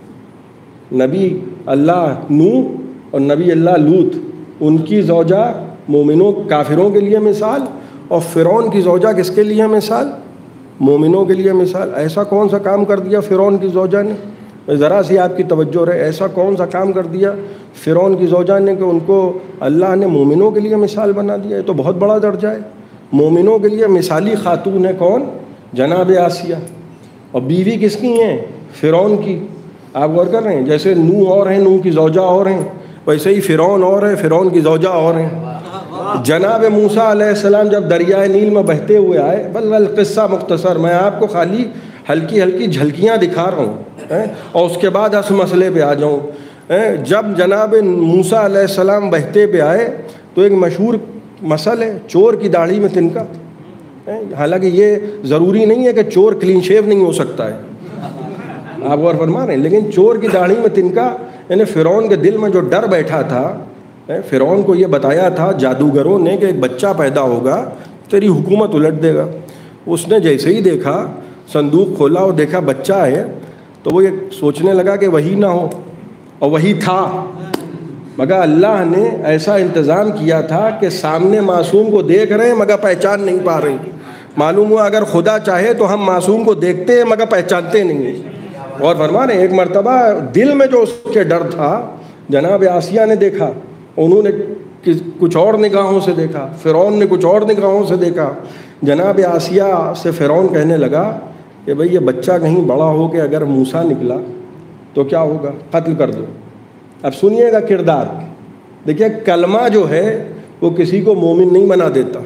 نبی اللہ نوح اور نبی اللہ لوط، ان کی زوجہ مومنوں کافروں کے لیے مثال، اور فرعون کی زوجہ کس کے لیے مثال؟ مومنوں کے لیے مثال۔ ایسا کون سا کام کر دیا فرعون کی زوجہ نے؟ ذرا سی آپ کی توجہ رہے، ایسا کون سا کام کر دیا فرعون کی زوجہ نے کہ ان کو اللہ نے مومنوں کے لیے مثال بنا دیا؟ یہ تو بہت بڑا درجہ ہے۔ مومنوں کے لیے مثالی خاتون ہے کون؟ جناب آسیہ۔ اور بیوی کس کی ہیں؟ فرعون کی۔ آپ غور کر رہے ہیں، جیسے نوح اور ہیں، نوح کی زوجہ اور ہیں، ویسے ہی فرعون اور ہے، فرعون کی زوجہ اور ہیں۔ جناب موسیٰ علیہ السلام جب دریائے نیل میں بہتے ہوئے آئے، بل بل قصہ مختصر، میں آپ کو خالی ہلکی ہلکی جھلکیاں دکھا رہا ہوں اور اس کے بعد اس مسئلے پہ آ جاؤں۔ جب جناب موسیٰ علیہ السلام بہتے پہ آئے تو ایک مشہور مسئلہ ہے چور کی داڑھی میں تنکا۔ حالانکہ یہ ضروری نہیں ہے کہ چور کلین شیو نہیں ہو سکتا ہے، آپ غور فرما رہے ہیں، لیکن چور کی داڑھی میں تنکا، یعنی فرعون کے دل میں جو ڈر بیٹھا تھا، فرعون کو یہ بتایا تھا جادوگروں نے کہ ایک بچہ پیدا ہوگا تیری حکومت الٹ دے گا۔ اس نے جیسے ہی دیکھا، صندوق کھولا اور دیکھا بچہ ہے، تو وہ یہ سوچنے لگا کہ وہی نہ ہو، اور وہی تھا، مگر اللہ نے ایسا انتظام کیا تھا کہ سامنے معصوم کو دیکھ رہے ہیں مگر پہچان نہیں پا رہے۔ معلوم ہوا اگر خدا چاہے تو ہم معصوم کو دیکھتے ہیں مگر پہچانتے نہیں ہیں۔ اور فرما رہے ہیں ایک مرتبہ دل میں جو اس کے ڈر تھا، جناب آسیہ نے دیکھا، انہوں نے کچھ اور نگاہوں سے دیکھا، فرعون نے کچھ اور نگاہوں سے دیکھا۔ جناب آسیہ سے فرعون کہنے لگا کہ بھئی یہ بچہ کہیں بڑا ہو کے اگر موسیٰ نکلا تو کیا ہوگا؟ قتل کر دو۔ اب سنیے گا کردار، دیکھیے کلمہ جو ہے وہ کسی کو مومن نہیں بنا دیتا،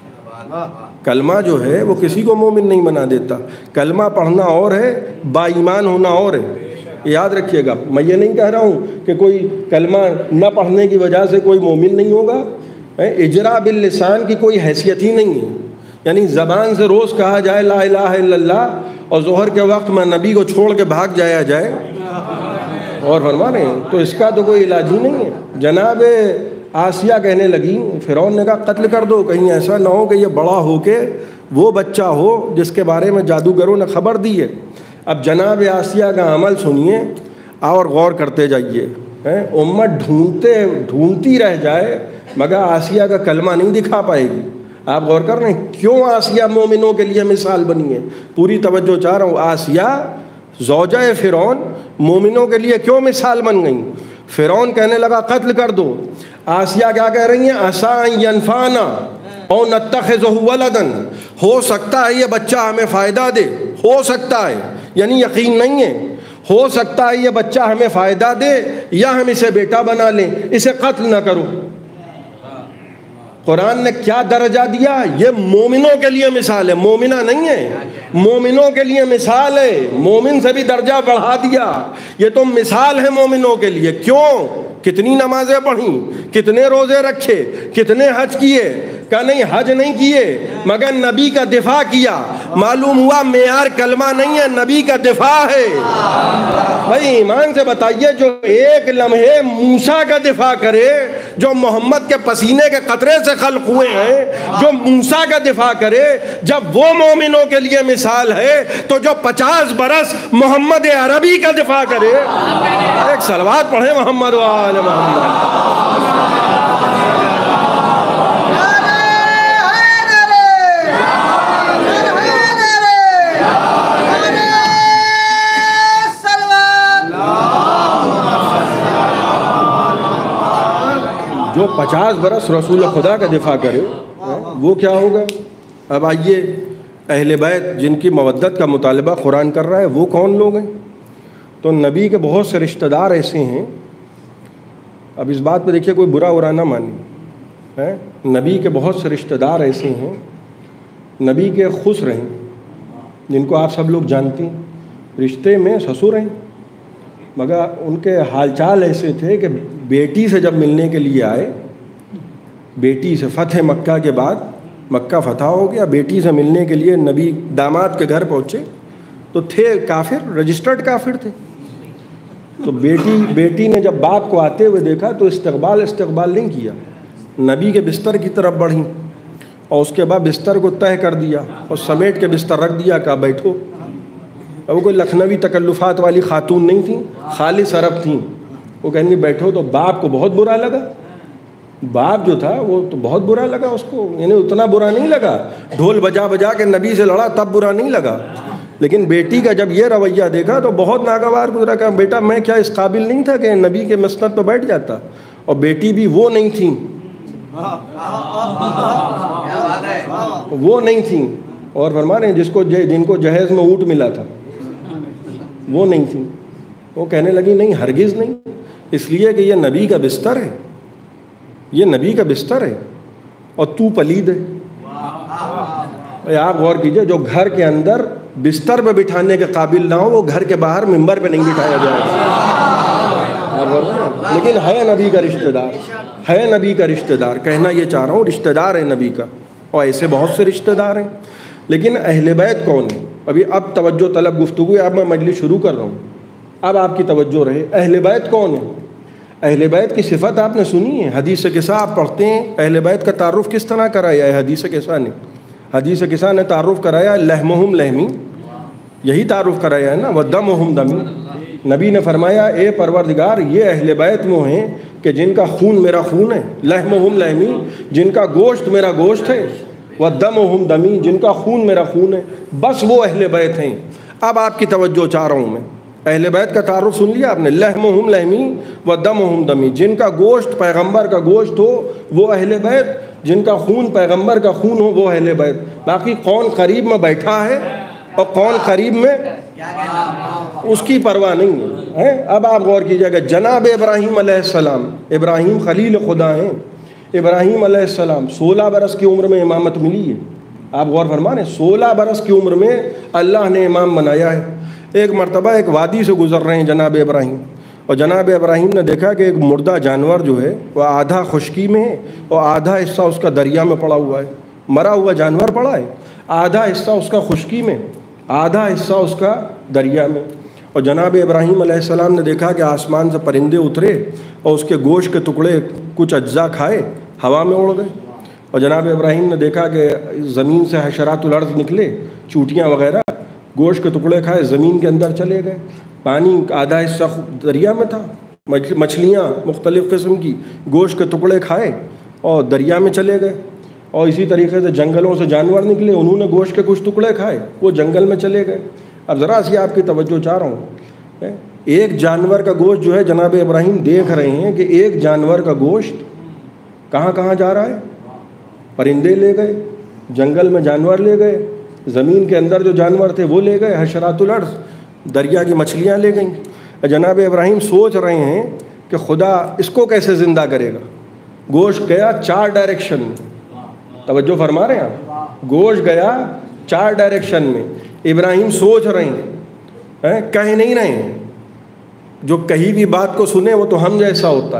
کلمہ جو ہے وہ کسی کو مومن نہیں بنا دیتا۔ کلمہ پڑھنا اور ہے، با ایمان ہونا اور ہے، یاد رکھیے گا۔ میں یہ نہیں کہہ رہا ہوں کہ کوئی کلمہ نہ پڑھنے کی وجہ سے کوئی مومن نہیں ہوگا، اجرا باللسان کی کوئی حیثیت ہی نہیں ہے، یعنی زبان سے روز کہا جائے لا الہ الا اللہ اور ظہر کے وقت میں نبی کو چھوڑ کے بھاگ جایا جائے، اور فرما رہے ہیں تو اس کا تو کوئی علاج ہی نہیں ہے۔ جناب آسیہ کہنے لگی، فرعون نے کہا قتل کر دو، کہیں ایسا نہ ہو کہ یہ بڑا ہو کے وہ بچہ ہو جس کے بارے میں جادوگروں نے خبر دی ہے۔ اب جناب آسیہ کا عمل سنیے اور غور کرتے جائیے، امت ڈھونڈتے ڈھونڈتی رہ جائے مگر آسیہ کا کلمہ نہیں دکھا پائے گی۔ آپ غور کر رہے ہیں کیوں آسیہ مومنوں کے لیے مثال بنی ہے؟ پوری توجہ چاہ رہا ہوں، آسیہ زوجہ فرعون مومنوں کے لیے کیوں مثال بن گئی؟ فرعون کہنے لگا قتل کر دو، آسیہ کیا کہہ رہی ہیں؟ عسیٰ ان ینفعنا او نتخذہ ولدا، ہو سکتا ہے یہ بچہ ہمیں فائدہ دے، ہو سکتا ہے، یعنی یقین نہیں ہے، ہو سکتا ہے یہ بچہ ہمیں فائدہ دے یا ہم اسے بیٹا بنا لیں، اسے قتل نہ کرو۔ قرآن نے کیا درجہ دیا؟ یہ مومنوں کے لیے مثال ہے، مومنہ نہیں ہے، مومنوں کے لیے مثال ہے، مومن سے بھی درجہ بڑھا دیا، یہ تو مثال ہے مومنوں کے لیے۔ کیوں؟ کتنی نمازیں پڑھیں، کتنے روزے رکھے، کتنے حج کیے؟ کہا نہیں حج نہیں کیے مگر نبی کا دفاع کیا، معلوم ہوا معیار کلمہ نہیں ہے، نبی کا دفاع ہے۔ بھائی ایمان سے بتائیے، جو ایک لمحے موسیٰ کا دفاع کرے، جو محمد کے پسینے کے قطرے سے خلق ہوئے ہیں، جو موسیٰ کا دفاع کرے، جب وہ مومنوں کے لیے مثال ہے تو جو پچاس برس محمد عربی کا دفاع کرے، ایک صلوات پڑھے محمد و آل محمد۔ جو پچاس برس رسول خدا کا دفاع کرے وہ کیا ہوگا؟ اب آئیے اہل بیت جن کی مودت کا مطالبہ قرآن کر رہا ہے وہ کون لوگ ہیں؟ تو نبی کے بہت سے رشتہ دار ایسے ہیں، اب اس بات پہ دیکھیے کوئی برا برا نہ مانے، نبی کے بہت سے رشتہ دار ایسے ہیں، نبی کے خسر ہیں جن کو آپ سب لوگ جانتے ہیں، رشتے میں سسر ہیں، مگر ان کے حال چال ایسے تھے کہ بیٹی سے جب ملنے کے لیے آئے، بیٹی سے فتح مکہ کے بعد مکہ فتح ہو گیا، بیٹی سے ملنے کے لیے نبی داماد کے گھر پہنچے تو تھے کافر، رجسٹرڈ کافر تھے، تو بیٹی بیٹی نے جب باپ کو آتے ہوئے دیکھا تو استقبال استقبال نہیں کیا، نبی کے بستر کی طرف بڑھیں اور اس کے بعد بستر کو تہہ کر دیا اور سمیٹ کے بستر رکھ دیا، کہا بیٹھو۔ اب وہ کوئی لکھنوی تکلفات والی خاتون نہیں تھیں، خالص عرب تھیں، وہ کہیں بیٹھو، تو باپ کو بہت برا لگا، باپ جو تھا وہ تو بہت برا لگا اس کو، یعنی اتنا برا نہیں لگا، ڈھول بجا بجا کے نبی سے لڑا تب برا نہیں لگا، لیکن بیٹی کا جب یہ رویہ دیکھا تو بہت ناگوار گزرا، کہا بیٹا میں کیا اس قابل نہیں تھا کہ نبی کے مسند پہ بیٹھ جاتا، اور بیٹی بھی وہ نہیں تھیں، وہ نہیں تھیں، اور فرما رہے ہیں جس کو جن کو جہیز میں اونٹ ملا تھا وہ نہیں تھیں، وہ کہنے لگی نہیں ہرگز نہیں، اس لیے کہ یہ نبی کا بستر ہے، یہ نبی کا بستر ہے اور تو پلید ہے۔ آپ غور کیجئے، جو گھر کے اندر بستر پہ بٹھانے کے قابل نہ ہو وہ گھر کے باہر ممبر پہ نہیں بٹھایا جائے، لیکن ہے نبی کا رشتہ دار، ہے نبی کا رشتہ دار، کہنا یہ چاہ رہا ہوں رشتہ دار ہے نبی کا، اور ایسے بہت سے رشتہ دار ہیں۔ لیکن اہل بیت کون ہے؟ ابھی اب توجہ طلب گفتگو ہے، اب میں مجلس شروع کر رہا ہوں، اب آپ کی توجہ رہے، اہل بیت کون ہے؟ اہل بیت کی صفت آپ نے سنی ہے، حدیث قصہ آپ پڑھتے ہیں، اہل بیت کا تعارف کس طرح کرایا ہے حدیث قصہ نے؟ حدیث قصہ نے تعارف کرایا لحمہم لحمی، یہی تعارف کرایا ہے نا، ودمہم دمی، نبی نے فرمایا اے پروردگار یہ اہل بیت وہ ہیں کہ جن کا خون میرا خون ہے، لحمہم لحمی، جن کا گوشت میرا گوشت ہے، ودمہم دمی، جن کا خون میرا خون ہے، بس وہ اہل بیت ہیں۔ اب آپ کی توجہ چاہ رہا ہوں میں، اہل بیت کا تعارف سن لیا آپ نے، لحمہم لحمی ودمہم دمی، جن کا گوشت پیغمبر کا گوشت ہو وہ اہل بیت، جن کا خون پیغمبر کا خون ہو وہ اہل بیت۔ باقی کون قریب میں بیٹھا ہے اور کون قریب میں، اس کی پرواہ نہیں ہے۔ اب آپ غور کیجئے گا، جناب ابراہیم علیہ السلام، ابراہیم خلیل خدا ہیں، ابراہیم علیہ السلام سولہ برس کی عمر میں امامت ملی ہے، آپ غور فرمائیں، سولہ برس کی عمر میں اللہ نے امام بنایا ہے۔ ایک مرتبہ ایک وادی سے گزر رہے ہیں جناب ابراہیم، اور جناب ابراہیم نے دیکھا کہ ایک مردہ جانور جو ہے وہ آدھا خشکی میں ہے اور آدھا حصہ اس کا دریا میں پڑا ہوا ہے. مرا ہوا جانور پڑا ہے, آدھا حصہ اس کا خشکی میں, آدھا حصہ اس کا دریا میں. اور جناب ابراہیم علیہ السلام نے دیکھا کہ آسمان سے پرندے اترے اور اس کے گوشت کے ٹکڑے کچھ اجزاء کھائے, ہوا میں اڑ گئے. اور جناب ابراہیم نے دیکھا کہ زمین سے حشرات الارض نکلے, چوٹیاں وغیرہ, گوشت کے ٹکڑے کھائے, زمین کے اندر چلے گئے. پانی آدھا حصہ دریا میں تھا, مچھلیاں مختلف قسم کی گوشت کے ٹکڑے کھائے اور دریا میں چلے گئے. اور اسی طریقے سے جنگلوں سے جانور نکلے, انہوں نے گوشت کے کچھ ٹکڑے کھائے, وہ جنگل میں چلے گئے. اب ذرا سی آپ کی توجہ چاہ رہا ہوں, ایک جانور کا گوشت جو ہے جناب ابراہیم دیکھ رہے ہیں کہ ایک جانور کا گوشت کہاں کہاں جا رہا ہے. پرندے لے گئے, جنگل میں جانور لے گئے, زمین کے اندر جو جانور تھے وہ لے گئے, حشرات الارض, دریا کی مچھلیاں لے گئیں. جناب ابراہیم سوچ رہے ہیں کہ خدا اس کو کیسے زندہ کرے گا. گوشت گیا چار ڈائریکشن میں, توجہ فرما رہے ہیں آپ, گوشت گیا چار ڈائریکشن میں. ابراہیم سوچ رہے ہیں, کہہ نہیں رہے ہیں. جو کہی بھی بات کو سنے وہ تو ہم جیسا ہوتا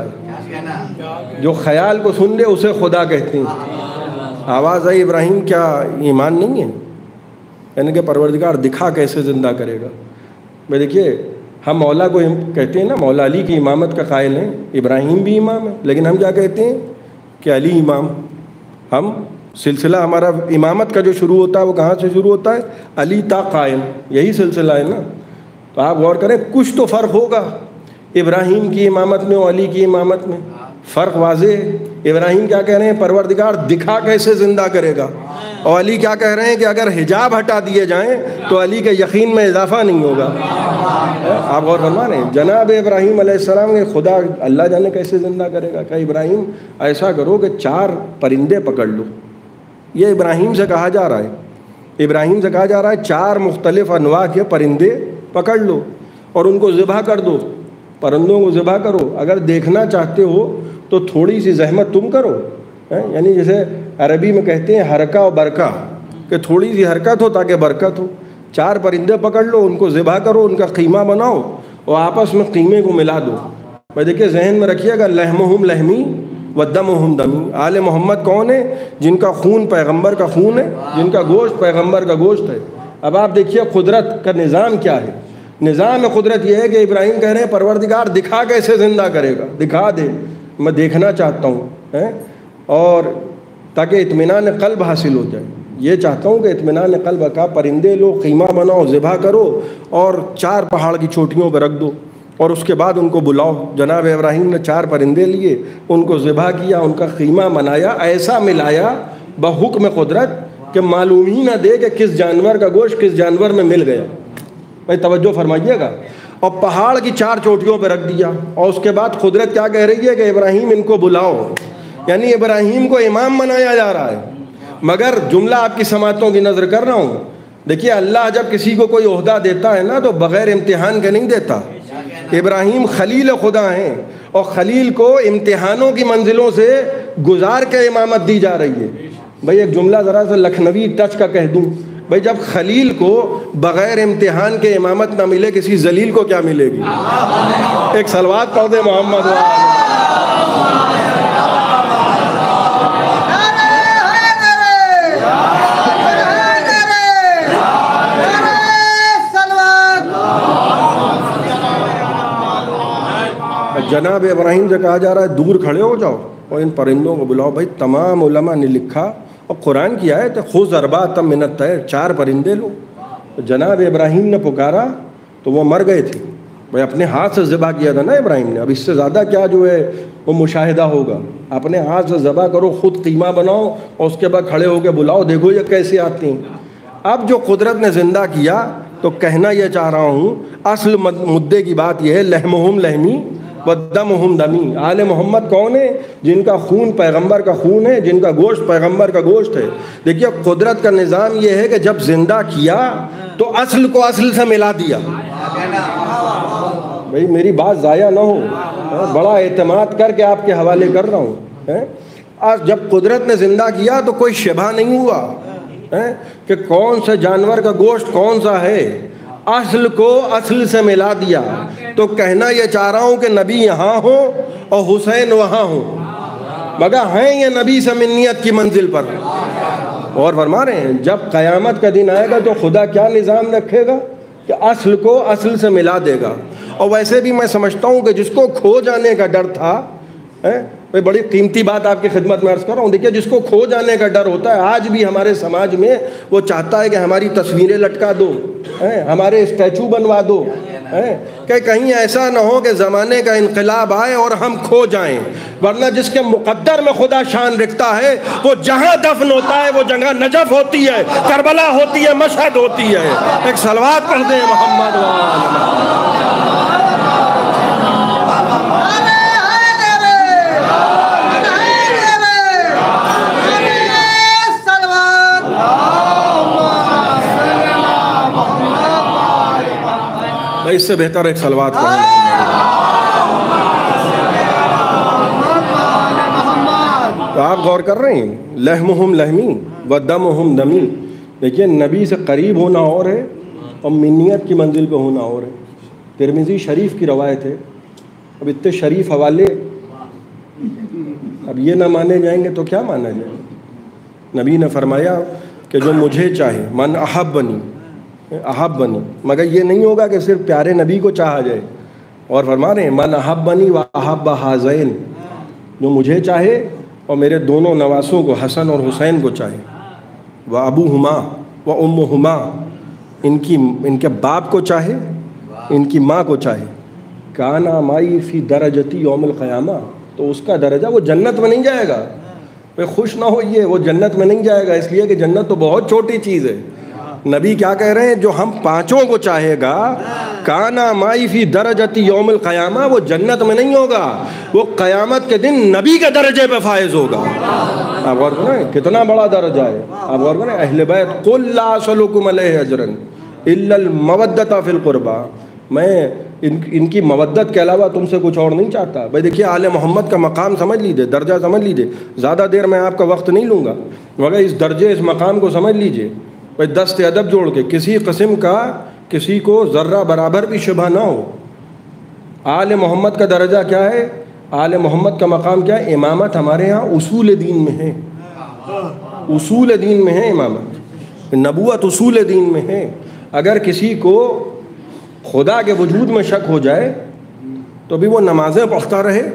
ہے, جو خیال کو سن لے اسے خدا کہتے ہیں. آواز آئی ابراہیم کیا ایمان نہیں ہے, یعنی کہ پروردگار دکھا کیسے زندہ کرے گا. میں دیکھیے ہم مولا کو کہتے ہیں نا, مولا علی کی امامت کا قائل ہیں, ابراہیم بھی امام ہے, لیکن ہم کیا کہتے ہیں کہ علی امام. ہم سلسلہ ہمارا امامت کا جو شروع ہوتا ہے وہ کہاں سے شروع ہوتا ہے, علی تا قائم, یہی سلسلہ ہے نا. تو آپ غور کریں, کچھ تو فرق ہوگا ابراہیم کی امامت میں اور علی کی امامت میں. فرق واضح ہے. ابراہیم کیا کہہ رہے ہیں, پروردگار دکھا کیسے زندہ کرے گا, اور علی کیا کہہ رہے ہیں کہ اگر حجاب ہٹا دیے جائیں تو علی کے یقین میں اضافہ نہیں ہوگا. آپ غور فرما رہے ہیں, جناب ابراہیم علیہ السلام نے خدا اللہ جانے کیسے زندہ کرے گا. کہ ابراہیم ایسا کرو کہ چار پرندے پکڑ لو. یہ ابراہیم سے کہا جا رہا ہے, ابراہیم سے کہا جا رہا ہے چار مختلف انواع کے پرندے پکڑ لو اور ان کو ذبح کر دو. پرندوں کو ذبح کرو. اگر دیکھنا چاہتے ہو تو تھوڑی سی زحمت تم کرو, یعنی جیسے عربی میں کہتے ہیں حرکہ و برکہ, کہ تھوڑی سی حرکت ہو تاکہ برکت ہو. چار پرندے پکڑ لو, ان کو ذبح کرو, ان کا قیمہ بناؤ اور آپس میں قیمے کو ملا دو. بھائی دیکھیے ذہن میں رکھیے گا, لحمہم لحمی و دمہم دمی. آل محمد کون ہے, جن کا خون پیغمبر کا خون ہے, جن کا گوشت پیغمبر کا گوشت ہے. اب آپ دیکھیے قدرت کا نظام کیا ہے. نظام قدرت یہ ہے کہ ابراہیم کہہ رہے ہیں پروردگار دکھا کیسے زندہ کرے گا, دکھا دے, میں دیکھنا چاہتا ہوں, اور تاکہ اطمینان قلب حاصل ہو جائے. یہ چاہتا ہوں کہ اطمینان قلب کا, پرندے لو, قیمہ بناؤ, ذبح کرو اور چار پہاڑ کی چوٹیوں پہ رکھ دو اور اس کے بعد ان کو بلاؤ. جناب ابراہیم نے چار پرندے لیے, ان کو ذبح کیا, ان کا قیمہ بنایا, ایسا ملایا بحکم قدرت کہ معلوم ہی نہ دے کہ کس جانور کا گوشت کس جانور میں مل گیا. بھائی توجہ فرمائیے گا. اور پہاڑ کی چار چوٹیوں پہ رکھ دیا, اور اس کے بعد قدرت کیا کہہ رہی ہے کہ ابراہیم ان کو بلاؤ. یعنی ابراہیم کو امام بنایا جا رہا ہے. مگر جملہ آپ کی سماعتوں کی نظر کر رہا ہوں. دیکھیے اللہ جب کسی کو کوئی عہدہ دیتا ہے نا تو بغیر امتحان کے نہیں دیتا. ابراہیم خلیل خدا ہیں اور خلیل کو امتحانوں کی منزلوں سے گزار کے امامت دی جا رہی ہے. بھائی ایک جملہ ذرا سا لکھنوی ٹچ کا کہہ دوں, بھائی جب خلیل کو بغیر امتحان کے امامت نہ ملے, کسی ذلیل کو کیا ملے گی. ایک صلوات پڑھ دے محمد. جناب ابراہیم سے کہا جا رہا ہے دور کھڑے ہو جاؤ اور ان پرندوں کو بلاؤ. بھائی تمام علماء نے لکھا اور قرآن کی آیت ہے, خذ اربعۃ من الطیر, چار پرندے لو. جناب ابراہیم نے پکارا تو وہ مر گئے تھے. بھائی اپنے ہاتھ سے ذبح کیا تھا نا ابراہیم نے, اب اس سے زیادہ کیا جو ہے وہ مشاہدہ ہوگا. اپنے ہاتھ سے ذبح کرو, خود قیمہ بناؤ اور اس کے بعد کھڑے ہو کے بلاؤ, دیکھو یہ کیسے آتے ہیں. اب جو قدرت نے زندہ کیا تو کہنا یہ چاہ رہا ہوں, اصل مدعے کی بات یہ ہے, لحمہم لحمی ودمہم دمی. آل محمد کون ہے, جن کا خون پیغمبر کا خون ہے, جن کا گوشت پیغمبر کا گوشت ہے. دیکھیے قدرت کا نظام یہ ہے کہ جب زندہ کیا تو اصل کو اصل سے ملا دیا. بھائی میری بات ضائع نہ ہو, بڑا اعتماد کر کے آپ کے حوالے کر رہا ہوں. آج جب قدرت نے زندہ کیا تو کوئی شبہ نہیں ہوا کہ کون سے جانور کا گوشت کون سا ہے. اصل کو اصل سے ملا دیا. تو کہنا یہ چاہ رہا ہوں کہ نبی یہاں ہوں اور حسین وہاں ہوں، مگر ہیں یہ نبی سے منیت کی منزل پر. اور فرما رہے ہیں جب قیامت کا دن آئے گا تو خدا کیا نظام رکھے گا کہ اصل کو اصل سے ملا دے گا. اور ویسے بھی میں سمجھتا ہوں کہ جس کو کھو جانے کا ڈر تھا، میں بڑی قیمتی بات آپ کی خدمت میں عرض کر رہا ہوں، دیکھیے جس کو کھو جانے کا ڈر ہوتا ہے، آج بھی ہمارے سماج میں وہ چاہتا ہے کہ ہماری تصویریں لٹکا دو، ہمارے اسٹیچو بنوا دو، کہ کہیں ایسا نہ ہو کہ زمانے کا انقلاب آئے اور ہم کھو جائیں. ورنہ جس کے مقدر میں خدا شان رکھتا ہے وہ جہاں دفن ہوتا ہے وہ جگہ نجف ہوتی ہے، کربلا ہوتی ہے، مشہد ہوتی ہے. ایک صلوات پڑھ دیں محمد اس سے بہتر ایک صلوات پڑھیں. تو آپ غور کر رہے ہیں، لحمہم لحمی و دمہم دمی. دیکھیے نبی سے قریب ہونا اور ہے اور منیت کی منزل پہ ہونا اور ہے. ترمذی شریف کی روایت ہے. اب اتنے شریف حوالے اب یہ نہ مانے جائیں گے تو کیا مانا جائے. نبی نے فرمایا کہ جو مجھے چاہے، من احبنی احب بنی، مگر یہ نہیں ہوگا کہ صرف پیارے نبی کو چاہا جائے. اور فرما رہے ہیں من احب بنی و احب حازین، جو مجھے چاہے اور میرے دونوں نواسوں کو حسن اور حسین کو چاہے. و ابو ہما و ام ہما، ان کی ان کے باپ کو چاہے، ان کی ماں کو چاہے. کانا مائی فی درجتی یوم القیامہ، تو اس کا درجہ وہ جنت میں نہیں جائے گا. بھائی خوش نہ ہوئیے، وہ جنت میں نہیں جائے گا، اس لیے کہ جنت تو بہت چھوٹی چیز ہے. نبی کیا کہہ رہے ہیں؟ جو ہم پانچوں کو چاہے گا، کانا مائی فی درجتی یوم القیامہ، وہ جنت میں نہیں ہوگا، وہ قیامت کے دن نبی کے درجے پہ فائز ہوگا. آپ غور کریں کتنا بڑا درجہ ہے. آپ غور کریں اہل بیت قل لا اسألکم علیہ اجرا الا المودۃ فی القربى، میں ان ان کی مودت کے علاوہ تم سے کچھ اور نہیں چاہتا. بھائی دیکھیے آل محمد کا مقام سمجھ لیجیے، درجہ سمجھ لیجیے. زیادہ دیر میں آپ کا وقت نہیں لوں گا، مگر اس درجے اس مقام کو سمجھ لیجیے. بھائی دست ادب جوڑ کے کسی قسم کا کسی کو ذرہ برابر بھی شبہ نہ ہو. آل محمد کا درجہ کیا ہے؟ آل محمد کا مقام کیا ہے؟ امامت ہمارے ہاں اصول دین میں ہے، اصول دین میں ہے امامت. نبوت اصول دین میں ہے. اگر کسی کو خدا کے وجود میں شک ہو جائے تو بھی وہ نمازیں پڑھتا رہے.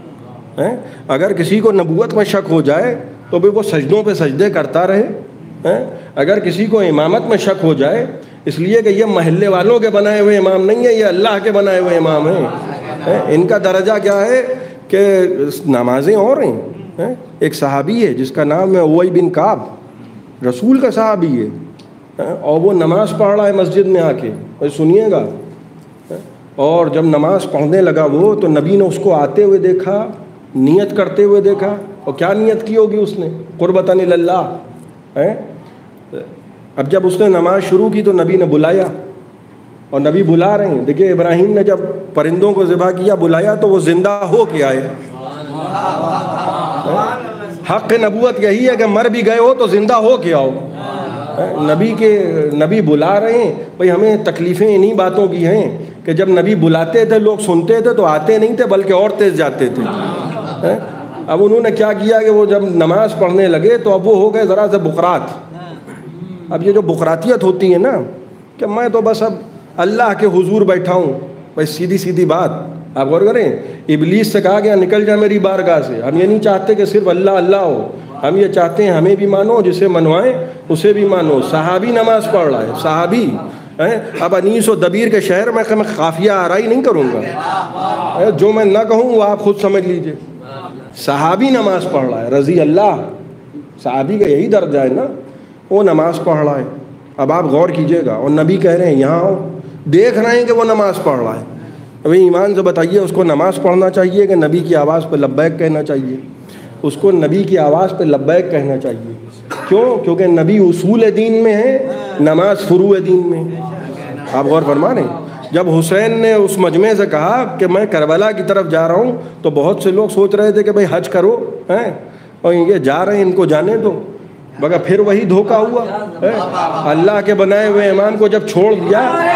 اگر کسی کو نبوت میں شک ہو جائے تو بھی وہ سجدوں پہ سجدے کرتا رہے. اگر کسی کو امامت میں شک ہو جائے، اس لیے کہ یہ محلے والوں کے بنائے ہوئے امام نہیں ہیں، یہ اللہ کے بنائے ہوئے امام ہیں. ان کا درجہ کیا ہے کہ نمازیں اور ہیں. ایک صحابی ہے جس کا نام ہے اوئی بن کعب، رسول کا صحابی ہے، اور وہ نماز پڑھ رہا ہے مسجد میں آ کے. سنیے گا، اور جب نماز پڑھنے لگا وہ، تو نبی نے اس کو آتے ہوئے دیکھا، نیت کرتے ہوئے دیکھا. اور کیا نیت کی ہوگی اس نے؟ قربتاً اللہ. اب جب اس نے نماز شروع کی تو نبی نے بلایا، اور نبی بلا رہے ہیں. دیکھیے ابراہیم نے جب پرندوں کو ذبح کیا، بلایا تو وہ زندہ ہو کے آئے. حق نبوت یہی ہے کہ مر بھی گئے ہو تو زندہ ہو کے آؤ. نبی کے نبی بلا رہے ہیں. بھئی ہمیں تکلیفیں انہی باتوں کی ہیں کہ جب نبی بلاتے تھے لوگ سنتے تھے تو آتے نہیں تھے بلکہ اور تیز جاتے تھے. اب انہوں نے کیا کیا کہ وہ جب نماز پڑھنے لگے تو اب وہ ہو گئے ذرا سے بقرات. اب یہ جو بقراتیت ہوتی ہے نا کہ میں تو بس اب اللہ کے حضور بیٹھا ہوں، بھائی سیدھی سیدھی بات. آپ غور کریں، ابلیس سے کہا گیا نکل جا میری بارگاہ سے. ہم یہ نہیں چاہتے کہ صرف اللہ اللہ ہو، ہم یہ چاہتے ہیں ہمیں بھی مانو، جسے منوائیں اسے بھی مانو. صحابی نماز پڑھ رہا ہے، صحابی. اب انیس و دبیر کے شہر میں میں قافیہ آرائی نہیں کروں گا، جو میں نہ کہوں وہ آپ خود سمجھ لیجئے. صحابی نماز پڑھ رہا ہے، رضی اللہ. صحابی کا یہی درجہ ہے نا، وہ نماز پڑھ رہا ہے. اب آپ غور کیجئے گا، اور نبی کہہ رہے ہیں یہاں آؤ، دیکھ رہے ہیں کہ وہ نماز پڑھ رہا ہے. ابھی ایمان سے بتائیے اس کو نماز پڑھنا چاہیے کہ نبی کی آواز پہ لبیک کہنا چاہیے؟ اس کو نبی کی آواز پہ لبیک کہنا چاہیے. کیوں؟ کیونکہ نبی اصول دین میں ہے، نماز فروع دین میں. آپ غور فرما رہے ہیں، جب حسین نے اس مجمع سے کہا کہ میں کربلا کی طرف جا رہا ہوں تو بہت سے لوگ سوچ رہے تھے کہ بھئی حج کرو ہیں، اور یہ جا رہے ہیں ان کو جانے دو. मगर फिर वही धोखा हुआ है। अल्लाह के बनाए हुए इमाम को जब छोड़ दिया,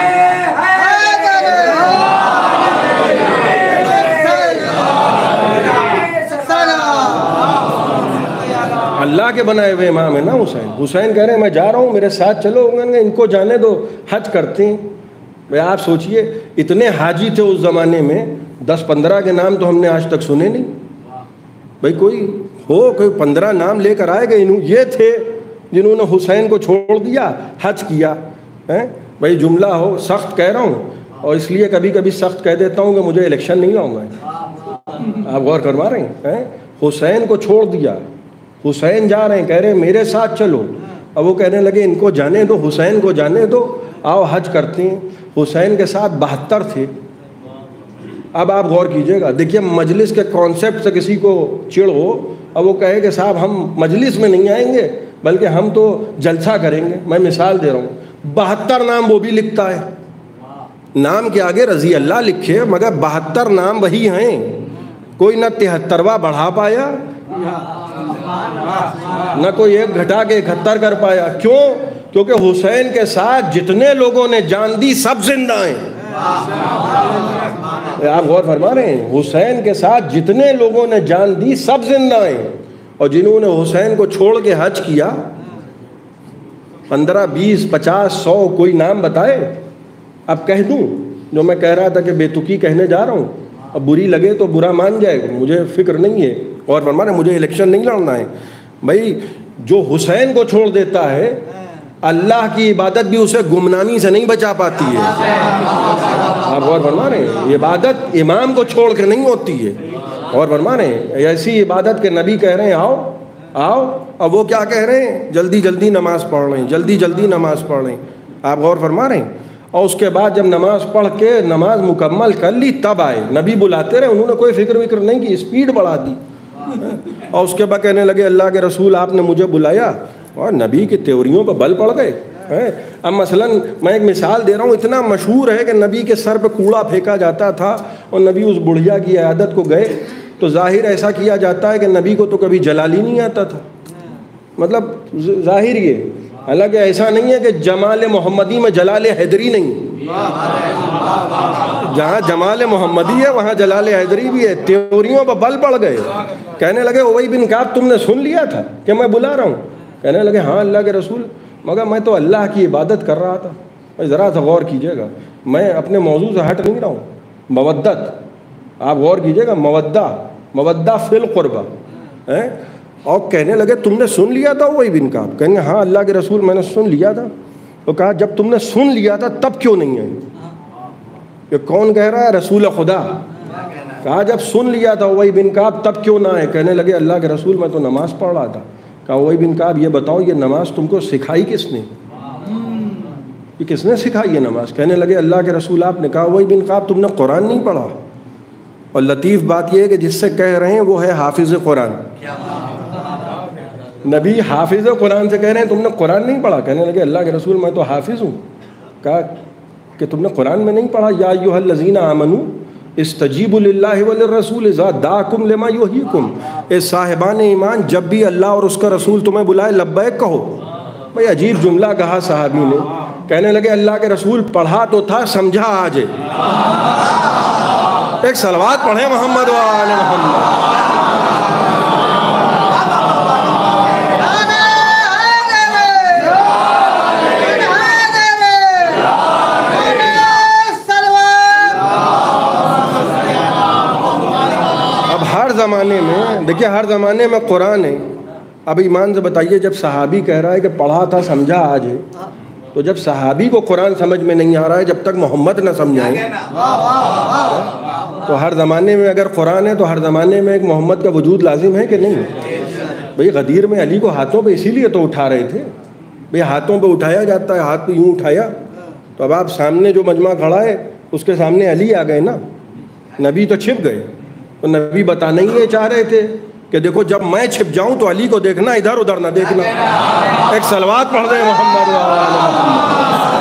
अल्लाह के बनाए हुए इमाम है ना हुसैन। हुसैन कह रहे हैं मैं जा रहा हूँ, मेरे साथ चलो। इनको जाने दो, हज करते हैं। भाई आप सोचिए, इतने हाजी थे उस ज़माने में, दस पंद्रह के नाम तो हमने आज तक सुने नहीं। भाई कोई हो, कोई पंद्रह नाम लेकर आए गए, ये थे जिन्होंने हुसैन को छोड़ दिया, हज किया है। भाई जुमला हो, सख्त कह रहा हूँ, और इसलिए कभी कभी सख्त कह देता हूँ कि मुझे इलेक्शन नहीं लाऊंगा। आप गौर करवा रहे हैं, हुसैन को छोड़ दिया, हुसैन जा रहे हैं, कह रहे हैं मेरे साथ चलो। अब वो कहने लगे इनको जाने दो, हुसैन को जाने दो, आओ हज करते हैं। हुसैन के साथ बहत्तर थे। अब आप गौर कीजिएगा, देखिए मजलिस के कॉन्सेप्ट से किसी को चिढ़ हो, अब वो कहे कि साहब हम मजलिस में नहीं आएंगे बल्कि हम तो जलसा करेंगे। मैं मिसाल दे रहा हूँ, बहत्तर नाम वो भी लिखता है, नाम के आगे रजी अल्लाह लिखे, मगर बहत्तर नाम वही हैं। कोई ना तिहत्तरवा बढ़ा पाया, न कोई एक घटा के इकहत्तर कर पाया। क्यों? क्योंकि हुसैन के साथ जितने लोगों ने जान दी सब जिंदा हैं। आप गौर फरमा रहे हैं, हुसैन के साथ जितने लोगों ने जान दी सब जिंदा हैं। और जिन्होंने हुसैन को छोड़ के हज किया, पंद्रह बीस पचास सौ कोई नाम बताए। अब कह दूं जो मैं कह रहा था कि बेतुकी कहने जा रहा हूँ, अब बुरी लगे तो बुरा मान जाएगा, मुझे फिक्र नहीं है। और फरमा रहे मुझे इलेक्शन नहीं लड़ना है। भाई जो हुसैन को छोड़ देता है, अल्लाह की इबादत भी उसे गुमनामी से नहीं बचा पाती है। आप गौर फरमा रहे हैं, इबादत इमाम को छोड़ के नहीं होती है। और फरमा रहे हैं ऐसी इबादत के नबी कह रहे हैं आओ आओ, अब वो क्या कह रहे हैं, जल्दी जल्दी नमाज पढ़ रहे हैं, जल्दी जल्दी नमाज पढ़ रहे हैं। आप गौर फरमा रहे हैं। और उसके बाद जब नमाज पढ़ के नमाज मुकम्मल कर ली तब आए, नबी बुलाते रहे, उन्होंने कोई फिक्र विक्र नहीं की, स्पीड बढ़ा दी। और उसके बाद कहने लगे अल्लाह के रसूल आपने मुझे बुलाया, और नबी की त्योरियों पर बल पड़ गए हैं। अब मसलन मैं एक मिसाल दे रहा हूँ, इतना मशहूर है कि नबी के सर पे कूड़ा फेंका जाता था और नबी उस बुढ़िया की इयादत को गए, तो जाहिर ऐसा किया जाता है कि नबी को तो कभी जलाल ही नहीं आता था। मतलब जाहिर ये, हालांकि ऐसा नहीं है कि जमाल मोहम्मदी में जलाल हैदरी नहीं, जहाँ जमाल मोहम्मदी है वहाँ जलाल हैदरी भी है। त्योरियों पर बल पड़ गए। कहने लगे उबई बिन काब तुमने सुन लिया था कि मैं बुला रहा हूँ? कहने लगे हाँ अल्लाह के रसूल, मगर मैं तो अल्लाह की इबादत कर रहा था। भाई ज़रा सा गौर कीजिएगा, मैं अपने मौजू से हट नहीं रहा हूँ। मवद्दत, आप गौर कीजिएगा, मवद्दा मवद्दा फिल क़ुरबा है। और कहने लगे तुमने सुन लिया था वही बिन काब? कहेंगे हाँ अल्लाह के रसूल मैंने सुन लिया था। तो कहा जब तुमने सुन लिया था तब क्यों नहीं आई? ये कौन कह रहा है? रसूल खुदा। कहा जब सुन लिया था वही बिन काब तब क्यों ना आए? कहने लगे अल्लाह के रसूल मैं तो नमाज पढ़ रहा था। कहा वही बिन काब ये बताओ ये नमाज तुमको सिखाई किसने? ये किसने सिखाई ये नमाज? कहने लगे अल्लाह के रसूल आपने। कहा वही बिन काब तुमने कुरान नहीं पढ़ा? और लतीफ़ बात यह है कि जिससे कह रहे हैं वो है हाफिज़ कुरान। नबी हाफिज़ कुरान से कह रहे हैं तुमने कुरान नहीं पढ़ा? कहने लगे अल्लाह के रसूल मैं तो हाफिज़ हूँ। कहा कि तुमने कुरान में नहीं पढ़ा, या अय्युहल्लज़ीना आमनू इस्तजीबु लिल्लाहि व लिर्रसूल इज़ा दाअकुम लिमा युहयिकुम। ए साहिबान ईमान, जब भी अल्लाह और उसका रसूल तुम्हें बुलाए लब्बैक कहो। भाई अजीब जुमला कहा सहाबी ने। कहने लगे अल्लाह के रसूल पढ़ा तो था, समझा आज। एक सलवात पढ़े मोहम्मद व आले मोहम्मद। ज़माने में देखिए, हर ज़माने में कुरान है। अब ईमान से बताइए, जब सहाबी कह रहा है कि पढ़ा था समझा आज है, तो जब सहाबी को कुरान समझ में नहीं आ रहा है, जब तक मोहम्मद न समझाए, तो हर ज़माने में अगर कुरान है तो हर ज़माने में एक मोहम्मद का वजूद लाजिम है कि नहीं? भाई गदीर में अली को हाथों पे इसीलिए तो उठा रहे थे। भाई हाथों पे उठाया जाता है, हाथ पे यूँ उठाया, तो अब आप सामने जो मजमा खड़ा है उसके सामने अली आ गए ना, नबी तो छिप गए। तो नबी बताना ही ये चाह रहे थे कि देखो जब मैं छिप जाऊं तो अली को देखना, इधर उधर ना देखना। एक सलवात पढ़ दे मोहम्मद व आले मोहम्मद।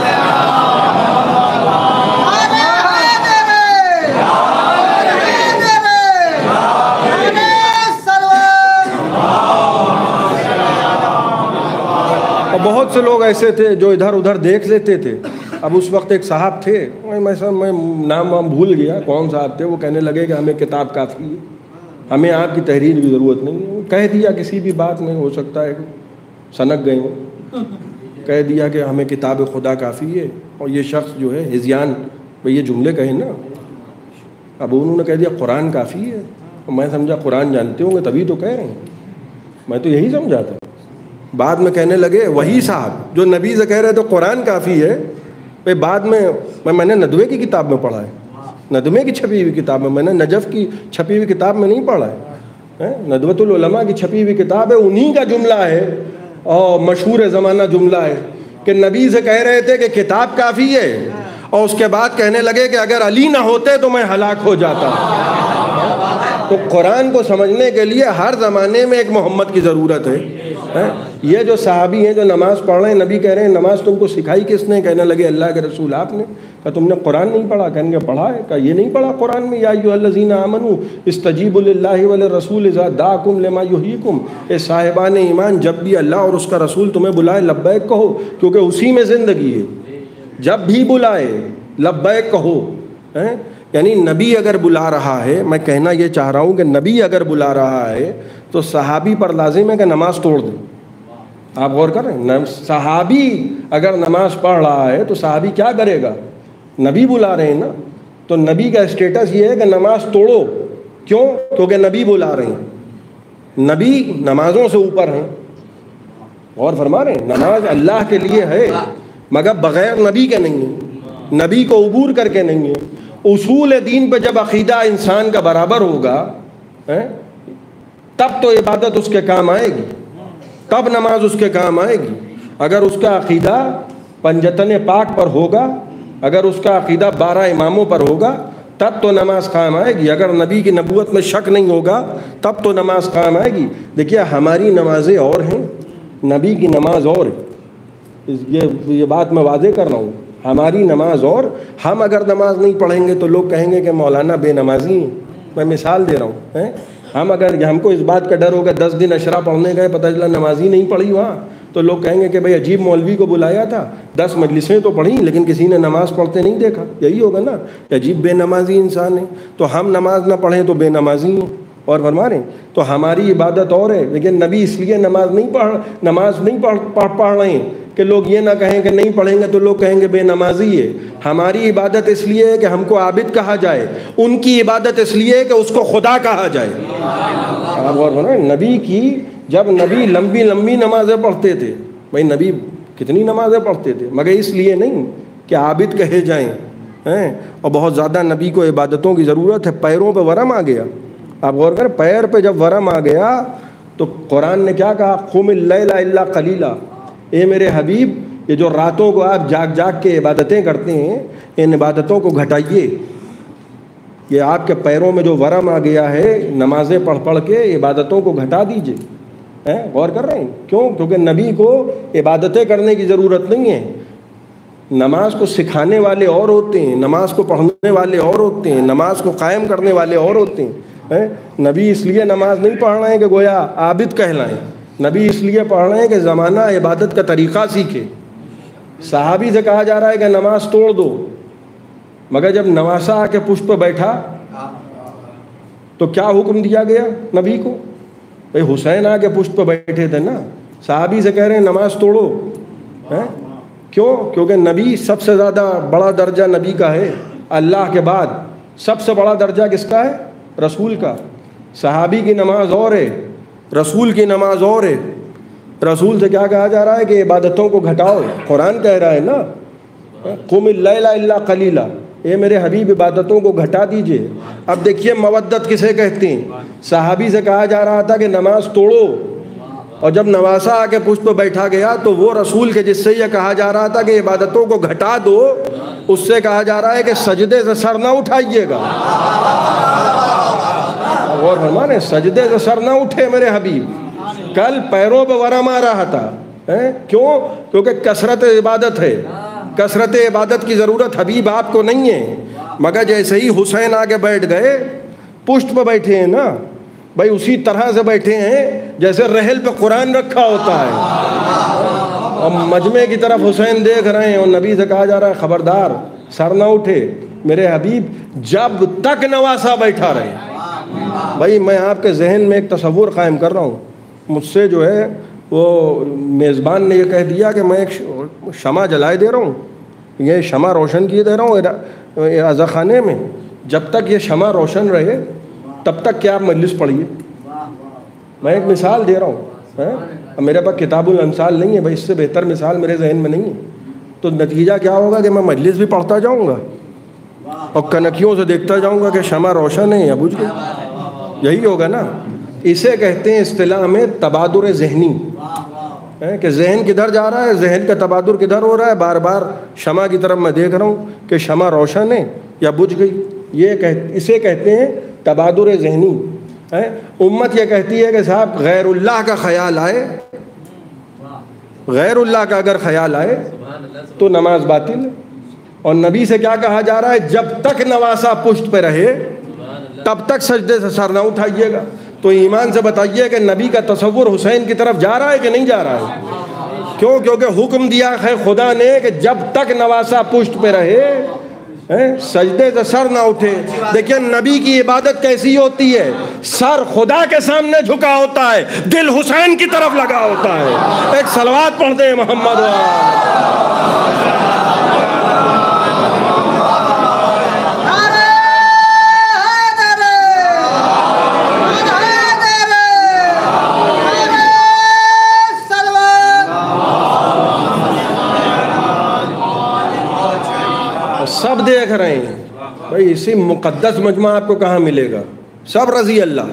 بہت سے لوگ ایسے تھے جو ادھر ادھر دیکھ لیتے تھے. اب اس وقت ایک صاحب تھے, میں میں نام وام بھول گیا کون صاحب تھے, وہ کہنے لگے کہ ہمیں کتاب کافی ہے, ہمیں آپ کی تحریر کی ضرورت نہیں ہے. کہہ دیا کسی بھی بات میں, ہو سکتا ہے سنک گئے ہوں, کہہ دیا کہ ہمیں کتاب خدا کافی ہے. اور یہ شخص جو ہے ہزیان بھئی یہ جملے کہیں نا, اب انہوں نے کہہ دیا قرآن کافی ہے. میں سمجھا قرآن جانتے ہوں گے تبھی تو کہہ رہے ہیں, میں تو یہی سمجھا تھا. بعد میں کہنے لگے وہی صاحب جو نبی سے کہہ رہے تو قرآن کافی ہے, بھئی بعد میں میں نے ندوے کی کتاب میں پڑھا ہے, ندوے کی چھپی ہوئی کتاب میں, میں نے نجف کی چھپی ہوئی کتاب میں نہیں پڑھا ہے, ندوۃ العلماء کی چھپی ہوئی کتاب ہے. انہی کا جملہ ہے اور مشہور زمانہ جملہ ہے کہ نبی سے کہہ رہے تھے کہ کتاب کافی ہے, اور اس کے بعد کہنے لگے کہ اگر علی نہ ہوتے تو میں ہلاک ہو جاتا. تو قرآن کو سمجھنے کے لیے ہر زمانے میں ایک محمد کی ضرورت ہے. یہ جو صحابی ہیں جو نماز پڑھ رہے ہیں, نبی کہہ رہے ہیں نماز تم کو سکھائی کس نے؟ کہنے لگے اللہ کے رسول آپ نے. کہا تم نے قرآن نہیں پڑھا؟ کہیں گے پڑھا ہے. کہا یہ نہیں پڑھا قرآن میں یا ایھا الذین آمنوا استجیبوا للہ وللرسول اذا دعاکم لما یحییکم, اے صاحبان ایمان جب بھی اللہ اور اس کا رسول تمہیں بلائے لبیک کہو, کیونکہ اسی میں زندگی ہے. جب بھی بلائے لبیک کہو. یعنی نبی اگر بلا رہا ہے, میں کہنا یہ چاہ رہا ہوں کہ نبی اگر بلا رہا ہے تو صحابی پر لازم ہے کہ نماز توڑ دے. آپ غور کریں, صحابی اگر نماز پڑھ رہا ہے تو صحابی کیا کرے گا؟ نبی بلا رہے ہیں نا, تو نبی کا اسٹیٹس یہ ہے کہ نماز توڑو. کیوں؟ کیونکہ نبی بلا رہے ہیں, نبی نمازوں سے اوپر ہیں. غور فرما رہے ہیں, نماز اللہ کے لیے ہے مگر بغیر نبی کے نہیں ہے, نبی کو عبور کر کے نہیں ہے. اصول دین پہ جب عقیدہ انسان کا برابر ہوگا تب تو عبادت اس کے کام آئے گی, تب نماز اس کے کام آئے گی. اگر اس کا عقیدہ پنجتن پاک پر ہوگا, اگر اس کا عقیدہ بارہ اماموں پر ہوگا تب تو نماز کام آئے گی. اگر نبی کی نبوت میں شک نہیں ہوگا تب تو نماز کام آئے گی. دیکھیے ہماری نمازیں اور ہیں, نبی کی نماز اور ہے. یہ بات میں واضح کر رہا ہوں, ہماری نماز اور. ہم اگر نماز نہیں پڑھیں گے تو لوگ کہیں گے کہ مولانا بے نمازی ہیں. میں مثال دے رہا ہوں, ہم اگر ہم کو اس بات کا ڈر ہوگا دس دن اشرا پڑھنے گئے پتہ چلا نمازی نہیں پڑھی وہاں, تو لوگ کہیں گے کہ بھئی عجیب مولوی کو بلایا تھا, دس مجلسیں تو پڑھیں لیکن کسی نے نماز پڑھتے نہیں دیکھا. یہی ہوگا نا, عجیب بے نمازی انسان ہے. تو ہم نماز نہ پڑھیں تو بے نمازی ہیں. اور فرما رہے ہیں تو ہماری عبادت اور ہے, لیکن نبی اس لیے نماز نہیں پڑھ نماز نہیں پڑھ پڑھ پڑھ رہے ہیں کہ لوگ یہ نہ کہیں کہ نہیں پڑھیں گے تو لوگ کہیں گے بے نمازی ہے. ہماری عبادت اس لیے ہے کہ ہم کو عابد کہا جائے, ان کی عبادت اس لیے ہے کہ اس کو خدا کہا جائے. آپ غور کریں, نبی کی جب نبی لمبی لمبی نمازیں پڑھتے تھے, بھائی نبی کتنی نمازیں پڑھتے تھے, مگر اس لیے نہیں کہ عابد کہے جائیں. اور بہت زیادہ نبی کو عبادتوں کی ضرورت ہے. پیروں پہ ورم آ گیا, آپ غور کریں, پیر پہ جب ورم آ گیا تو قرآن نے کیا کہا؟ قم اللیل الا قلیلا, اے میرے حبیب یہ جو راتوں کو آپ جاگ جاگ کے عبادتیں کرتے ہیں ان عبادتوں کو گھٹائیے. یہ آپ کے پیروں میں جو ورم آ گیا ہے نمازیں پڑھ پڑھ کے عبادتوں کو گھٹا دیجئے. غور کر رہے ہیں کیوں؟ کیونکہ نبی کو عبادتیں کرنے کی ضرورت نہیں ہے. نماز کو سکھانے والے اور ہوتے ہیں, نماز کو پڑھنے والے اور ہوتے ہیں, نماز کو قائم کرنے والے اور ہوتے ہیں. نبی اس لیے نماز نہیں پڑھ رہے ہیں کہ گویا عابد کہلائیں, نبی اس لیے پڑھ رہے ہیں کہ زمانہ عبادت کا طریقہ سیکھے. صحابی سے کہا جا رہا ہے کہ نماز توڑ دو, مگر جب نواسا آ کے پشت پہ بیٹھا تو کیا حکم دیا گیا نبی کو؟ بھائی حسین آ کے پشت پہ بیٹھے تھے نا, صحابی سے کہہ رہے ہیں نماز توڑو. کیوں؟ کیونکہ نبی سب سے زیادہ بڑا درجہ نبی کا ہے, اللہ کے بعد سب سے بڑا درجہ کس کا ہے؟ رسول کا. صحابی کی نماز اور ہے, رسول کی نماز اور ہے. رسول سے کیا کہا جا رہا ہے کہ عبادتوں کو گھٹاؤ. قرآن کہہ رہا ہے نا قم اللیل الا قلیلا, اے میرے حبیب عبادتوں کو گھٹا دیجئے. اب دیکھیے مودت کسے کہتے ہیں. صحابی سے کہا جا رہا تھا کہ نماز توڑو, اور جب نواسا آ کے پشت پہ بیٹھا گیا تو وہ رسول کے جس سے یہ کہا جا رہا تھا کہ عبادتوں کو گھٹا دو, اس سے کہا جا رہا ہے کہ سجدے سے سر نہ اٹھائیے گا. اور فرمانے سجدے سے سر نہ اٹھے میرے حبیب. کل پیروں پہ ورم آ رہا تھا, کیوں؟ کیونکہ کثرت عبادت ہے, کثرت عبادت کی ضرورت حبیب آپ کو نہیں ہے. مگر جیسے ہی حسین آگے بیٹھ گئے, پشت پہ بیٹھے ہیں نا بھائی, اسی طرح سے بیٹھے ہیں جیسے رحل پہ قرآن رکھا ہوتا ہے. اور مجمع کی طرف حسین دیکھ رہے ہیں اور نبی سے کہا جا رہا ہے خبردار سر نہ اٹھے میرے حبیب جب تک نواسا بیٹھا رہے. بھائی میں آپ کے ذہن میں ایک تصور قائم کر رہا ہوں. مجھ سے جو ہے وہ میزبان نے یہ کہہ دیا کہ میں ایک شمع جلائے دے رہا ہوں, یہ شمع روشن کیے دے رہا ہوں عزا خانے میں, جب تک یہ شمع روشن رہے تب تک کیا آپ مجلس پڑھیے. میں ایک مثال دے رہا ہوں, میرے پاس کتاب الامثال نہیں ہے بھائی, اس سے بہتر مثال میرے ذہن میں نہیں ہے. تو نتیجہ کیا ہوگا کہ میں مجلس بھی پڑھتا جاؤں گا اور کنکھیوں سے دیکھتا جاؤں گا کہ شمع روشن ہے یا بجھ گئی. یہی ہوگا نا. اسے کہتے ہیں اصطلاح میں تبادر ذہنی, کہ ذہن کدھر جا رہا ہے, ذہن کا تبادر کدھر ہو رہا ہے, بار بار شمع کی طرف میں دیکھ رہا ہوں کہ شمع روشن ہے یا بجھ گئی. یہ کہ اسے کہتے ہیں تبادر ذہنی. امت یہ کہتی ہے کہ صاحب غیر اللہ کا خیال آئے, غیر اللہ کا اگر خیال آئے تو نماز باطل ہے. اور نبی سے کیا کہا جا رہا ہے, جب تک نواسا پشت پہ رہے تب تک سجدے سے سر نہ اٹھائیے گا. تو ایمان سے بتائیے کہ نبی کا تصور حسین کی طرف جا رہا ہے کہ نہیں جا رہا ہے؟ کیوں؟ کیونکہ حکم دیا ہے خدا نے کہ جب تک نواسا پشت پہ رہے سجدے سے سر نہ اٹھے. دیکھیں نبی کی عبادت کیسی ہوتی ہے, سر خدا کے سامنے جھکا ہوتا ہے, دل حسین کی طرف لگا ہوتا ہے. ایک صلوات پڑھ دیں محمد سب دیکھ رہے ہیں بھائی. اسی مقدس مجمع آپ کو کہاں ملے گا, سب رضی اللہ.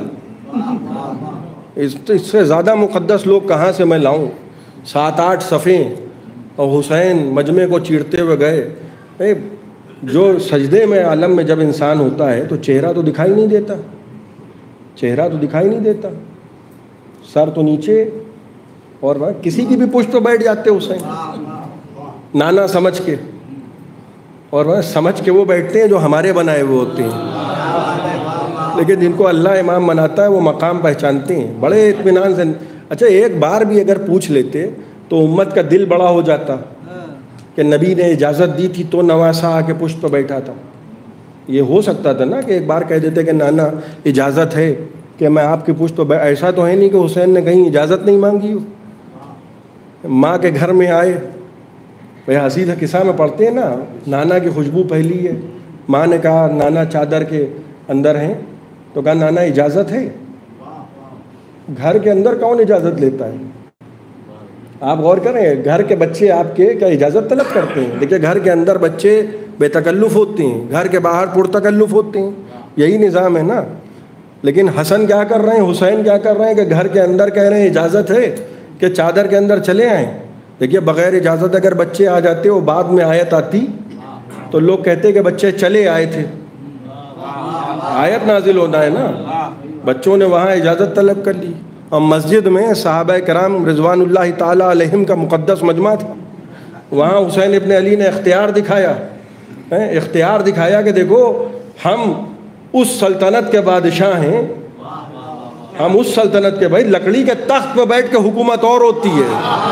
اس سے زیادہ مقدس لوگ کہاں سے میں لاؤں. سات آٹھ صفیں اور حسین مجمع کو چیرتے ہوئے گئے. جو سجدے میں عالم میں جب انسان ہوتا ہے تو چہرہ تو دکھائی نہیں دیتا, چہرہ تو دکھائی نہیں دیتا, سر تو نیچے, اور کسی کی بھی پشت پہ بیٹھ جاتے حسین نانا سمجھ کے, اور وہ سمجھ کے وہ بیٹھتے ہیں جو ہمارے بنائے ہوئے ہوتے ہیں. لیکن جن کو اللہ امام بناتا ہے وہ مقام پہچانتے ہیں بڑے اطمینان سے. اچھا ایک بار بھی اگر پوچھ لیتے تو امت کا دل بڑا ہو جاتا کہ نبی نے اجازت دی تھی تو نواسا آ کے پشت پہ بیٹھا تھا. یہ ہو سکتا تھا نا کہ ایک بار کہہ دیتے کہ نانا اجازت ہے کہ میں آپ کی پشت پہ. ایسا تو ہے نہیں کہ حسین نے کہیں اجازت نہیں مانگی ہو. ماں کے گھر میں آئے, بھائی حسین قصہ میں پڑھتے ہیں نا, نانا کی خوشبو پھیلی ہے, ماں نے کہا نانا چادر کے اندر ہیں, تو کہا نانا اجازت ہے. گھر کے اندر کون اجازت لیتا ہے؟ آپ غور کریں, گھر کے بچے آپ کے کیا اجازت طلب کرتے ہیں؟ دیکھیں گھر کے اندر بچے بے تکلف ہوتے ہیں, گھر کے باہر پرتکلف ہوتے ہیں, یہی نظام ہے نا. لیکن حسن کیا کر رہے ہیں, حسین کیا کر رہے ہیں کہ گھر کے اندر کہہ رہے ہیں اجازت ہے کہ چادر کے اندر چلے آئیں. دیکھیے بغیر اجازت اگر بچے آ جاتے وہ بعد میں آیت آتی تو لوگ کہتے کہ بچے چلے آئے تھے. آیت نازل ہونا ہے نا, بچوں نے وہاں اجازت طلب کر لی. اور مسجد میں صحابہ کرام رضوان اللہ تعالیٰ علیہم کا مقدس مجمع تھا, وہاں حسین ابن علی نے اختیار دکھایا, اختیار دکھایا کہ دیکھو ہم اس سلطنت کے بادشاہ ہیں, ہم اس سلطنت کے, بھائی لکڑی کے تخت پہ بیٹھ کے حکومت اور ہوتی ہے.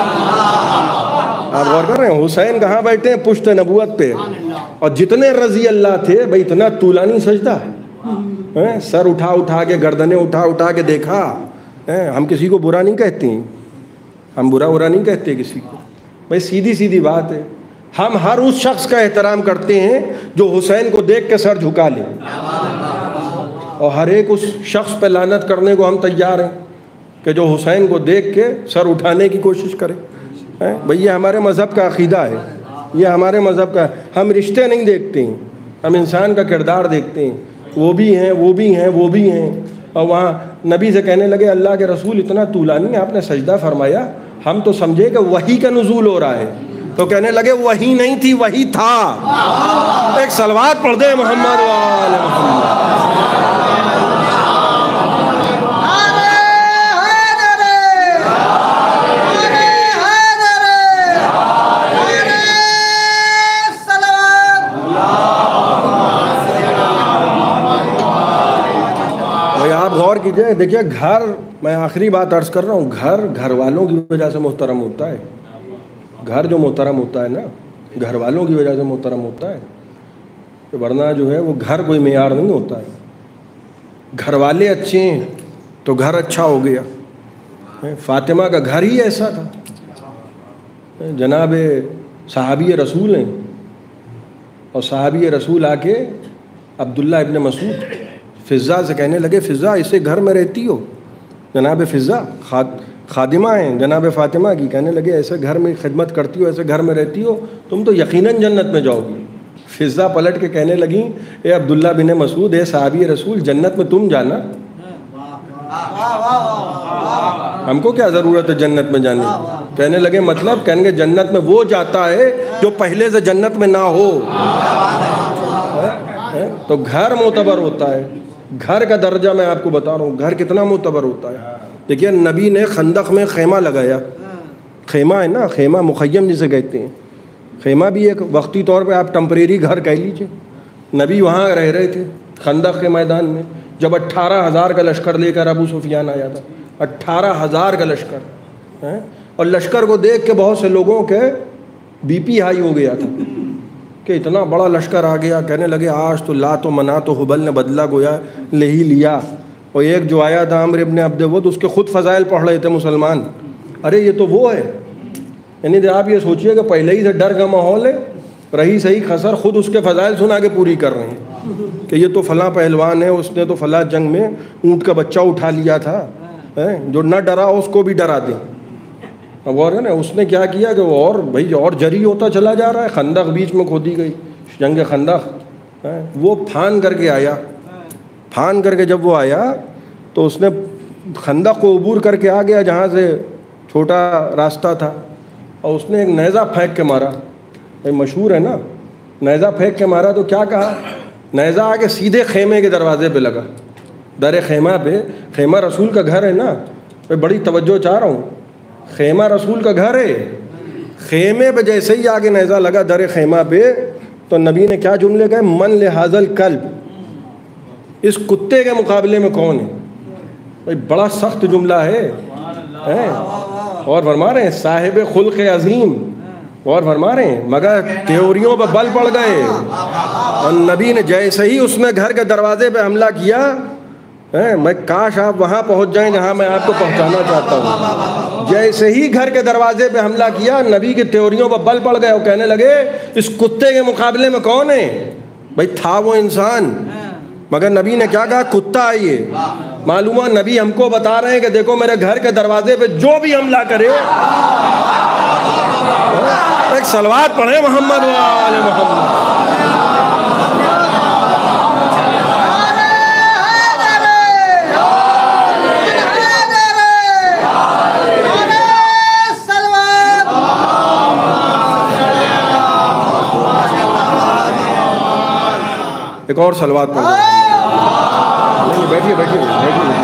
آپ غور کر رہے ہیں حسین کہاں بیٹھے ہیں, پشت نبوت پہ. اور جتنے رضی اللہ تھے بھائی اتنا طولانی سجدہ, سر اٹھا اٹھا کے, گردنیں اٹھا اٹھا کے دیکھا. ہم کسی کو برا نہیں کہتے ہیں, ہم برا برا نہیں کہتے کسی کو, بھائی سیدھی سیدھی بات ہے. ہم ہر اس شخص کا احترام کرتے ہیں جو حسین کو دیکھ کے سر جھکا لے, اور ہر ایک اس شخص پہ لعنت کرنے کو ہم تیار ہیں کہ جو حسین کو دیکھ کے سر اٹھانے کی کوشش کرے. بھئی یہ ہمارے مذہب کا عقیدہ ہے, یہ ہمارے مذہب کا. ہم رشتے نہیں دیکھتے ہیں, ہم انسان کا کردار دیکھتے ہیں. وہ بھی ہیں, وہ بھی ہیں, وہ بھی ہیں. اور وہاں نبی سے کہنے لگے اللہ کے رسول اتنا طولانی آپ نے سجدہ فرمایا, ہم تو سمجھے کہ وحی کا نزول ہو رہا ہے. تو کہنے لگے وحی نہیں تھی, وحی تھا. ایک صلوات پڑھ دے محمد و آل محمد. غور کیجئے, دیکھیے گھر, میں آخری بات عرض کر رہا ہوں, گھر گھر والوں کی وجہ سے محترم ہوتا ہے. گھر جو محترم ہوتا ہے نا، گھر والوں کی وجہ سے محترم ہوتا ہے، ورنہ جو ہے وہ گھر کوئی معیار نہیں ہوتا ہے. گھر والے اچھے ہیں تو گھر اچھا ہو گیا. فاطمہ کا گھر ہی ایسا تھا. جناب صحابی رسول ہیں، اور صحابی رسول آ کے عبداللہ ابن مسعود فضا سے کہنے لگے فضا اسے گھر میں رہتی ہو؟ جناب فضا خادمہ ہیں جناب فاطمہ کی، کہنے لگے ایسے گھر میں خدمت کرتی ہو، ایسے گھر میں رہتی ہو، تم تو یقیناً جنت میں جاؤ گی. فضا پلٹ کے کہنے لگیں اے عبداللہ بن مسعود، اے صحابی رسول، جنت میں تم جانا، ہم کو کیا ضرورت ہے جنت میں جانے. کہنے لگے مطلب؟ کہنے لگے جنت میں وہ جاتا ہے جو پہلے سے جنت میں نہ ہو. تو گھر معتبر ہوتا ہے. گھر کا درجہ میں آپ کو بتا رہا ہوں گھر کتنا معتبر ہوتا ہے. دیکھیے نبی نے خندق میں خیمہ لگایا. خیمہ ہے نا، خیمہ مخیم جسے کہتے ہیں. خیمہ بھی ایک وقتی طور پہ آپ ٹمپریری گھر کہہ لیجئے. نبی وہاں رہ رہے تھے خندق کے میدان میں، جب اٹھارہ ہزار کا لشکر لے کر ابو سفیان آیا تھا. اٹھارہ ہزار کا لشکر، اور لشکر کو دیکھ کے بہت سے لوگوں کے بی پی ہائی ہو گیا تھا کہ اتنا بڑا لشکر آ گیا. کہنے لگے آج تو لات و منات و حبل نے بدلہ گویا لے ہی لیا. اور ایک جو آیا تھا عمرو ابن عبد ود، اس کے خود فضائل پڑھ رہے تھے مسلمان. ارے یہ تو وہ ہے، یعنی آپ یہ سوچئے کہ پہلے ہی سے ڈر کا ماحول ہے، رہی صحیح خسر خود اس کے فضائل سنا کے پوری کر رہے ہیں کہ یہ تو فلاں پہلوان ہے، اس نے تو فلاں جنگ میں اونٹ کا بچہ اٹھا لیا تھا، جو نہ ڈرا اس کو بھی ڈرا دیں. اب اور ہے نا اس نے کیا کیا کہ وہ اور بھائی اور جری ہوتا چلا جا رہا ہے. خندق بیچ میں کھودی گئی، جنگ خندق. وہ پھان کر کے آیا. پھان کر کے جب وہ آیا تو اس نے خندق کو عبور کر کے آ گیا جہاں سے چھوٹا راستہ تھا، اور اس نے ایک نیزہ پھینک کے مارا. مشہور ہے نا، نیزہ پھینک کے مارا تو کیا کہا؟ نیزہ آ کے سیدھے خیمے کے دروازے پہ لگا. در خیمہ پہ، خیمہ رسول کا گھر ہے نا، میں بڑی توجہ چاہ رہا ہوں، خیمہ رسول کا گھر ہے. خیمے پہ جیسے ہی آگے نیزہ لگا در خیمہ پہ، تو نبی نے کیا جملے کہے؟ من لہذا الکلب، اس کتے کے مقابلے میں کون ہے؟ بھائی بڑا سخت جملہ ہے. اور فرما رہے ہیں صاحب خلق عظیم، اور فرما رہے ہیں مگر تیوریوں پہ بل پڑ گئے. اور نبی نے جیسے ہی اس نے گھر کے دروازے پہ حملہ کیا، میں کاش آپ وہاں پہنچ جائیں جہاں میں آپ کو پہنچانا چاہتا ہوں. جیسے ہی گھر کے دروازے پہ حملہ کیا، نبی کی تیوریوں پہ بل پڑ گئے. وہ کہنے لگے اس کتے کے مقابلے میں کون ہے؟ بھائی تھا وہ انسان، مگر نبی نے کیا کہا؟ کتا آئیے. معلوم ہوا نبی ہم کو بتا رہے ہیں کہ دیکھو میرے گھر کے دروازے پہ جو بھی حملہ کرے، ایک صلوات پڑھے محمد و آل محمد. ایک اور صلوات پڑھو. بیٹھیے بیٹھیے بیٹھیے.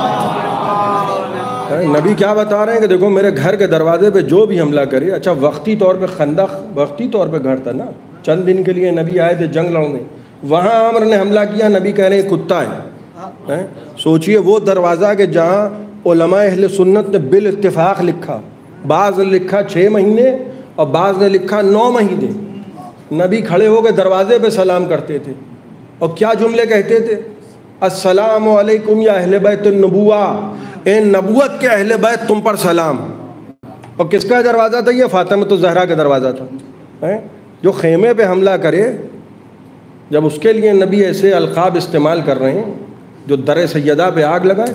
نبی کیا بتا رہے ہیں کہ دیکھو میرے گھر کے دروازے پہ جو بھی حملہ کرے. اچھا وقتی طور پہ خندق وقتی طور پہ گھر تھا نا، چند دن کے لیے نبی آئے تھے جنگ لڑنے، وہاں عمر نے حملہ کیا. نبی کہہ رہے ہیں کتا ہے. سوچئے وہ دروازہ کہ جہاں علماء اہل سنت نے بالاتفاق لکھا، بعض نے لکھا چھ مہینے اور بعض نے لکھا نو مہینے. نبی کھڑے ہو کے دروازے پہ سلام کرتے تھے اور کیا جملے کہتے تھے؟ السلام علیکم یا اہل بیت النبوہ، اے نبوت کے اہل بیت تم پر سلام. اور کس کا دروازہ تھا یہ؟ فاطمہ الزہرا کا دروازہ تھا. جو خیمے پہ حملہ کرے، جب اس کے لیے نبی ایسے القاب استعمال کر رہے ہیں، جو در سیدہ پہ آگ لگائے،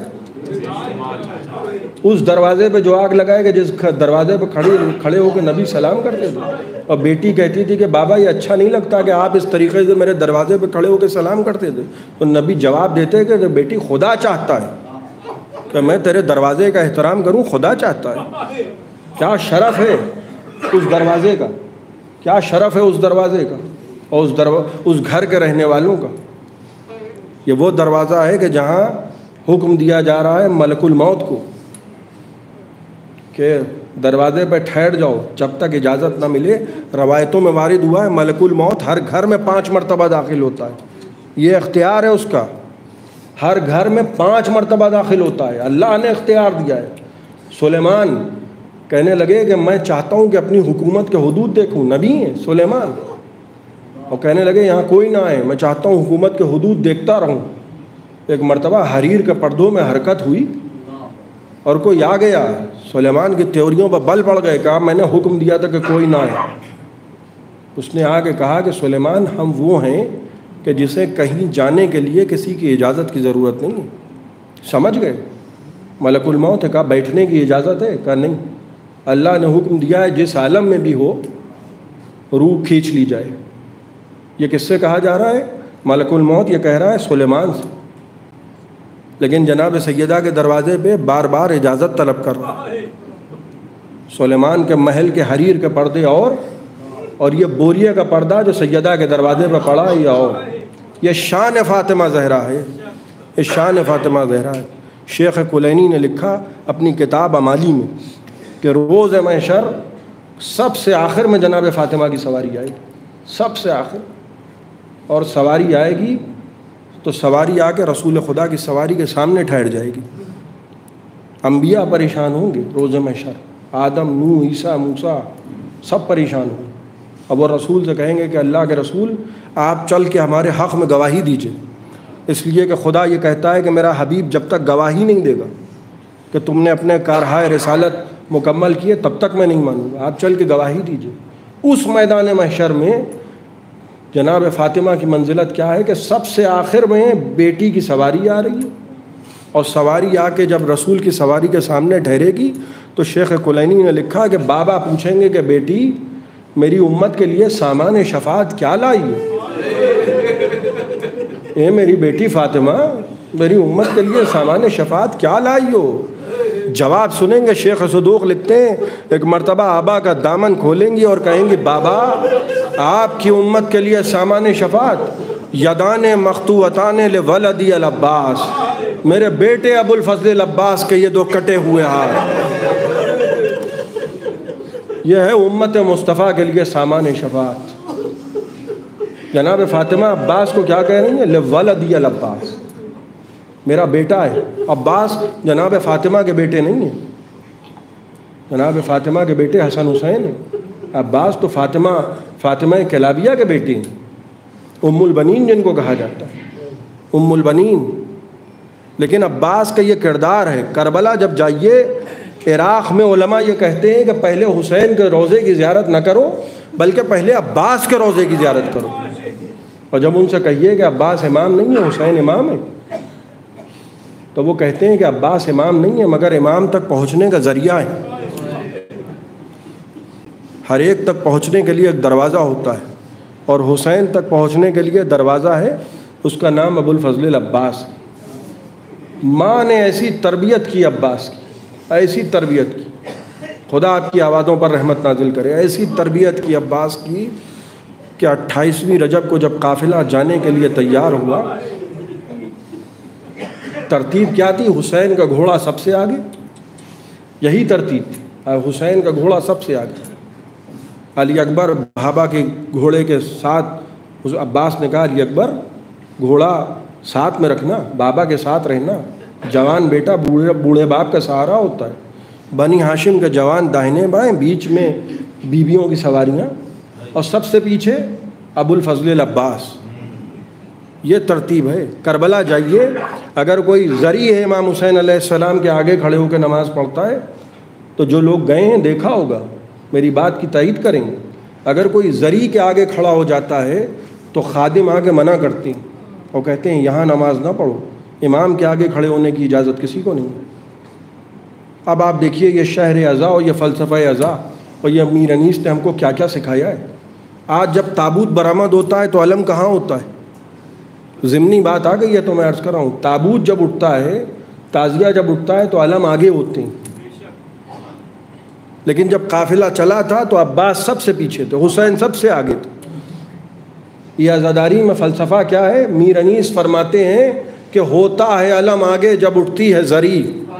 اس دروازے پہ جو آگ لگائے کہ جس دروازے پہ کھڑے کھڑے ہو کے نبی سلام کرتے تھے. اور بیٹی کہتی تھی کہ بابا یہ اچھا نہیں لگتا کہ آپ اس طریقے سے میرے دروازے پہ کھڑے ہو کے سلام کرتے تھے. تو نبی جواب دیتے کہ بیٹی خدا چاہتا ہے کہ میں تیرے دروازے کا احترام کروں، خدا چاہتا ہے. کیا شرف ہے اس دروازے کا، کیا شرف ہے اس دروازے کا اور اس درو... اس گھر کے رہنے والوں کا. یہ وہ دروازہ ہے کہ جہاں حکم دیا جا رہا ہے ملک الموت کو کہ دروازے پہ ٹھہر جاؤ جب تک اجازت نہ ملے. روایتوں میں وارد ہوا ہے ملک الموت ہر گھر میں پانچ مرتبہ داخل ہوتا ہے. یہ اختیار ہے اس کا، ہر گھر میں پانچ مرتبہ داخل ہوتا ہے. اللہ نے اختیار دیا ہے. سلیمان کہنے لگے کہ میں چاہتا ہوں کہ اپنی حکومت کے حدود دیکھوں. نبی ہیں سلیمان, اور کہنے لگے یہاں کوئی نہ آئے, میں چاہتا ہوں حکومت کے حدود دیکھتا رہوں. ایک مرتبہ حریر کے پردوں میں حرکت ہوئی اور کوئی آ گیا, سلیمان کی تیوریوں پر بل پڑ گئے, کہا میں نے حکم دیا تھا کہ کوئی نہ آئے. اس نے آ کے کہا کہ سلیمان ہم وہ ہیں کہ جسے کہیں جانے کے لیے کسی کی اجازت کی ضرورت نہیں ہے. سمجھ گئے؟ ملک الموت ہے, کہا بیٹھنے کی اجازت ہے؟ کہا نہیں, اللہ نے حکم دیا ہے جس عالم میں بھی ہو روح کھینچ لی جائے. یہ کس سے کہا جا رہا ہے؟ ملک الموت یہ کہہ رہا ہے سلیمان سے, لیکن جناب سیدہ کے دروازے پہ بار بار اجازت طلب کر رہا ہے. سلیمان کے محل کے حریر کے پردے اور اور یہ بوریے کا پردہ جو سیدہ کے دروازے پہ پڑا ہے, یہ اور یہ شان فاطمہ زہرا ہے, یہ شان فاطمہ زہرا ہے. شیخ کلینی نے لکھا اپنی کتاب امالی میں کہ روز محشر سب سے آخر میں جناب فاطمہ کی سواری آئے گی, سب سے آخر. اور سواری آئے گی تو سواری آ کے رسول خدا کی سواری کے سامنے ٹھہر جائے گی. انبیاء پریشان ہوں گے روز محشر, آدم, نوح, عیسیٰ, موسیٰ سب پریشان ہوں گے. اب وہ رسول سے کہیں گے کہ اللہ کے رسول آپ چل کے ہمارے حق میں گواہی دیجئے, اس لیے کہ خدا یہ کہتا ہے کہ میرا حبیب جب تک گواہی نہیں دے گا کہ تم نے اپنے کارہائے رسالت مکمل کیے تب تک میں نہیں مانوں گا, آپ چل کے گواہی دیجئے. اس میدان محشر میں جناب فاطمہ کی منزلت کیا ہے کہ سب سے آخر میں بیٹی کی سواری آ رہی ہے, اور سواری آ کے جب رسول کی سواری کے سامنے ٹھہرے گی تو شیخ کلینی نے لکھا کہ بابا پوچھیں گے کہ بیٹی میری امت کے لیے سامان شفاعت کیا لائی ہے؟ اے میری بیٹی فاطمہ میری امت کے لیے سامان شفاعت کیا لائی ہو؟ جواب سنیں گے, شیخ صدوق لکھتے ہیں ایک مرتبہ آبا کا دامن کھولیں گی اور کہیں گی بابا آپ کی امت کے لیے سامان شفاعت یدان مقطوعتان لولدی العباس, میرے بیٹے ابو الفضل العباس کے یہ دو کٹے ہوئے ہاتھ, یہ ہے امت مصطفیٰ کے لیے سامان شفاعت. جناب فاطمہ عباس کو کیا کہہ رہی ہیں؟ لولدی العباس, میرا بیٹا ہے. عباس جناب فاطمہ کے بیٹے نہیں ہیں, جناب فاطمہ کے بیٹے حسن حسین ہیں. عباس تو فاطمہ فاطمہ کلابیہ کے بیٹے ہیں, ام البنین جن کو کہا جاتا ہے, ام البنین. لیکن عباس کا یہ کردار ہے. کربلا جب جائیے عراق میں علماء یہ کہتے ہیں کہ پہلے حسین کے روضے کی زیارت نہ کرو بلکہ پہلے عباس کے روضے کی زیارت کرو. اور جب ان سے کہیے کہ عباس امام نہیں ہے حسین امام ہے, تو وہ کہتے ہیں کہ عباس امام نہیں ہے مگر امام تک پہنچنے کا ذریعہ ہے. ہر ایک تک پہنچنے کے لیے ایک دروازہ ہوتا ہے, اور حسین تک پہنچنے کے لیے دروازہ ہے, اس کا نام ابو الفضل العباس. ماں نے ایسی تربیت کی عباس کی, ایسی تربیت کی, خدا آپ کی آوازوں پر رحمت نازل کرے, ایسی تربیت کی عباس کی کہ اٹھائیسویں رجب کو جب قافلہ جانے کے لیے تیار ہوا, ترتیب کیا تھی؟ حسین کا گھوڑا سب سے آگے, یہی ترتیب تھی, حسین کا گھوڑا سب سے آگے. علی اکبر بابا کے گھوڑے کے ساتھ, عباس نے کہا علی اکبر گھوڑا ساتھ میں رکھنا, بابا کے ساتھ رہنا, جوان بیٹا بوڑھے بوڑھے باپ کا سہارا ہوتا ہے. بنی ہاشم کے جوان داہنے بائیں, بیچ میں بیویوں کی سواریاں, اور سب سے پیچھے ابو الفضل العباس. یہ ترتیب ہے. کربلا جائیے, اگر کوئی زری ہے امام حسین علیہ السلام کے آگے کھڑے ہو کے نماز پڑھتا ہے تو جو لوگ گئے ہیں دیکھا ہوگا, میری بات کی تائید کریں گے. اگر کوئی زری کے آگے کھڑا ہو جاتا ہے تو خادم آگے منع کرتے ہیں اور کہتے ہیں یہاں نماز نہ پڑھو, امام کے آگے کھڑے ہونے کی اجازت کسی کو نہیں. اب آپ دیکھیے یہ شہر ازا اور یہ فلسفہ ازا اور یہ امیر انیس نے ہم کو کیا کیا سکھایا ہے. آج جب تابوت برآمد ہوتا ہے تو علم کہاں ہوتا ہے؟ ضمنی بات آ گئی ہے تو میں عرض کر رہا ہوں, تابوت جب اٹھتا ہے, تعزیہ جب اٹھتا ہے تو علم آگے ہوتے ہیں, لیکن جب قافلہ چلا تھا تو عباس سب سے پیچھے تھے, حسین سب سے آگے تھے. یہ عزاداری میں فلسفہ کیا ہے؟ میر انیس فرماتے ہیں کہ ہوتا ہے علم آگے جب اٹھتی ہے زری.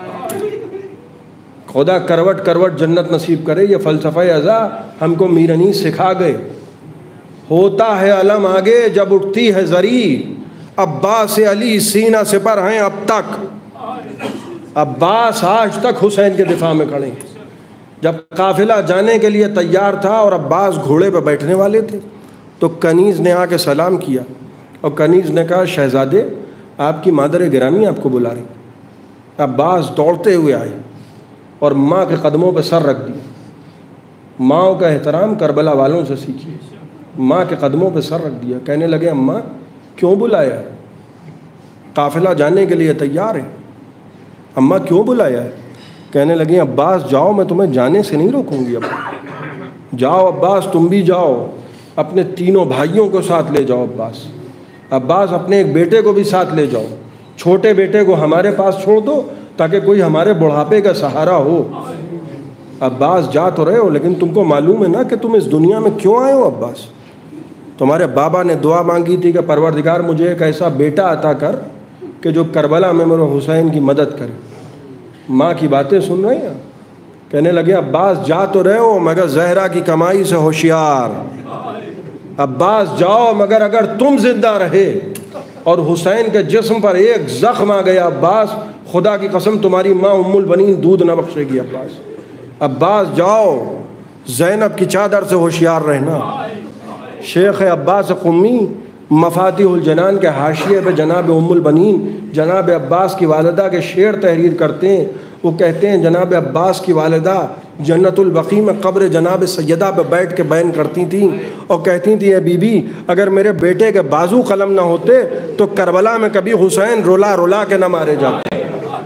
خدا کروٹ کروٹ جنت نصیب کرے. یہ فلسفہ ازا ہم کو میر انیس سکھا گئے. ہوتا ہے علم آگے جب اٹھتی ہے زری, عباس علی سینہ سپر ہیں اب تک. عباس آج تک حسین کے دفاع میں کھڑے ہیں. جب قافلہ جانے کے لیے تیار تھا اور عباس گھوڑے پہ بیٹھنے والے تھے تو کنیز نے آ کے سلام کیا اور کنیز نے کہا شہزادے آپ کی مادر گرامی آپ کو بلا رہی۔ عباس دوڑتے ہوئے آئے اور ماں کے قدموں پہ سر رکھ دیا۔ ماں کا احترام کربلا والوں سے سیکھیے۔ ماں کے قدموں پہ سر رکھ دیا، کہنے لگے اماں کیوں بلایا ہے؟ قافلہ جانے کے لیے تیار ہے، اماں کیوں بلایا ہے؟ کہنے لگے عباس جاؤ، میں تمہیں جانے سے نہیں روکوں گی، اب جاؤ عباس، تم بھی جاؤ، اپنے تینوں بھائیوں کو ساتھ لے جاؤ عباس۔ عباس اپنے ایک بیٹے کو بھی ساتھ لے جاؤ، چھوٹے بیٹے کو ہمارے پاس چھوڑ دو تاکہ کوئی ہمارے بڑھاپے کا سہارا ہو۔ عباس جا تو رہے ہو لیکن تم کو معلوم ہے نا کہ تم اس دنیا میں کیوں آئے ہو عباس؟ تمہارے بابا نے دعا مانگی تھی کہ پروردگار مجھے ایک ایسا بیٹا عطا کر کہ جو کربلا میں میرے حسین کی مدد کرے۔ ماں کی باتیں سن رہے ہیں؟ کہنے لگے عباس جا تو رہے ہو مگر زہرا کی کمائی سے ہوشیار۔ عباس جاؤ مگر اگر تم زندہ رہے اور حسین کے جسم پر ایک زخم آ گیا عباس، خدا کی قسم تمہاری ماں ام البنین دودھ نہ بخشے گی عباس۔ عباس جاؤ، زینب کی چادر سے ہوشیار رہنا۔ شیخ عباس قمی مفاتیح الجنان کے حاشیے پہ جناب ام البنین جناب عباس کی والدہ کے شعر تحریر کرتے ہیں۔ وہ کہتے ہیں جناب عباس کی والدہ جنت البقیع میں قبر جناب سیدہ پہ بیٹھ کے بیان کرتی تھیں اور کہتی تھیں اے بی بی اگر میرے بیٹے کے بازو قلم نہ ہوتے تو کربلا میں کبھی حسین رولا رولا کے نہ مارے جاتے۔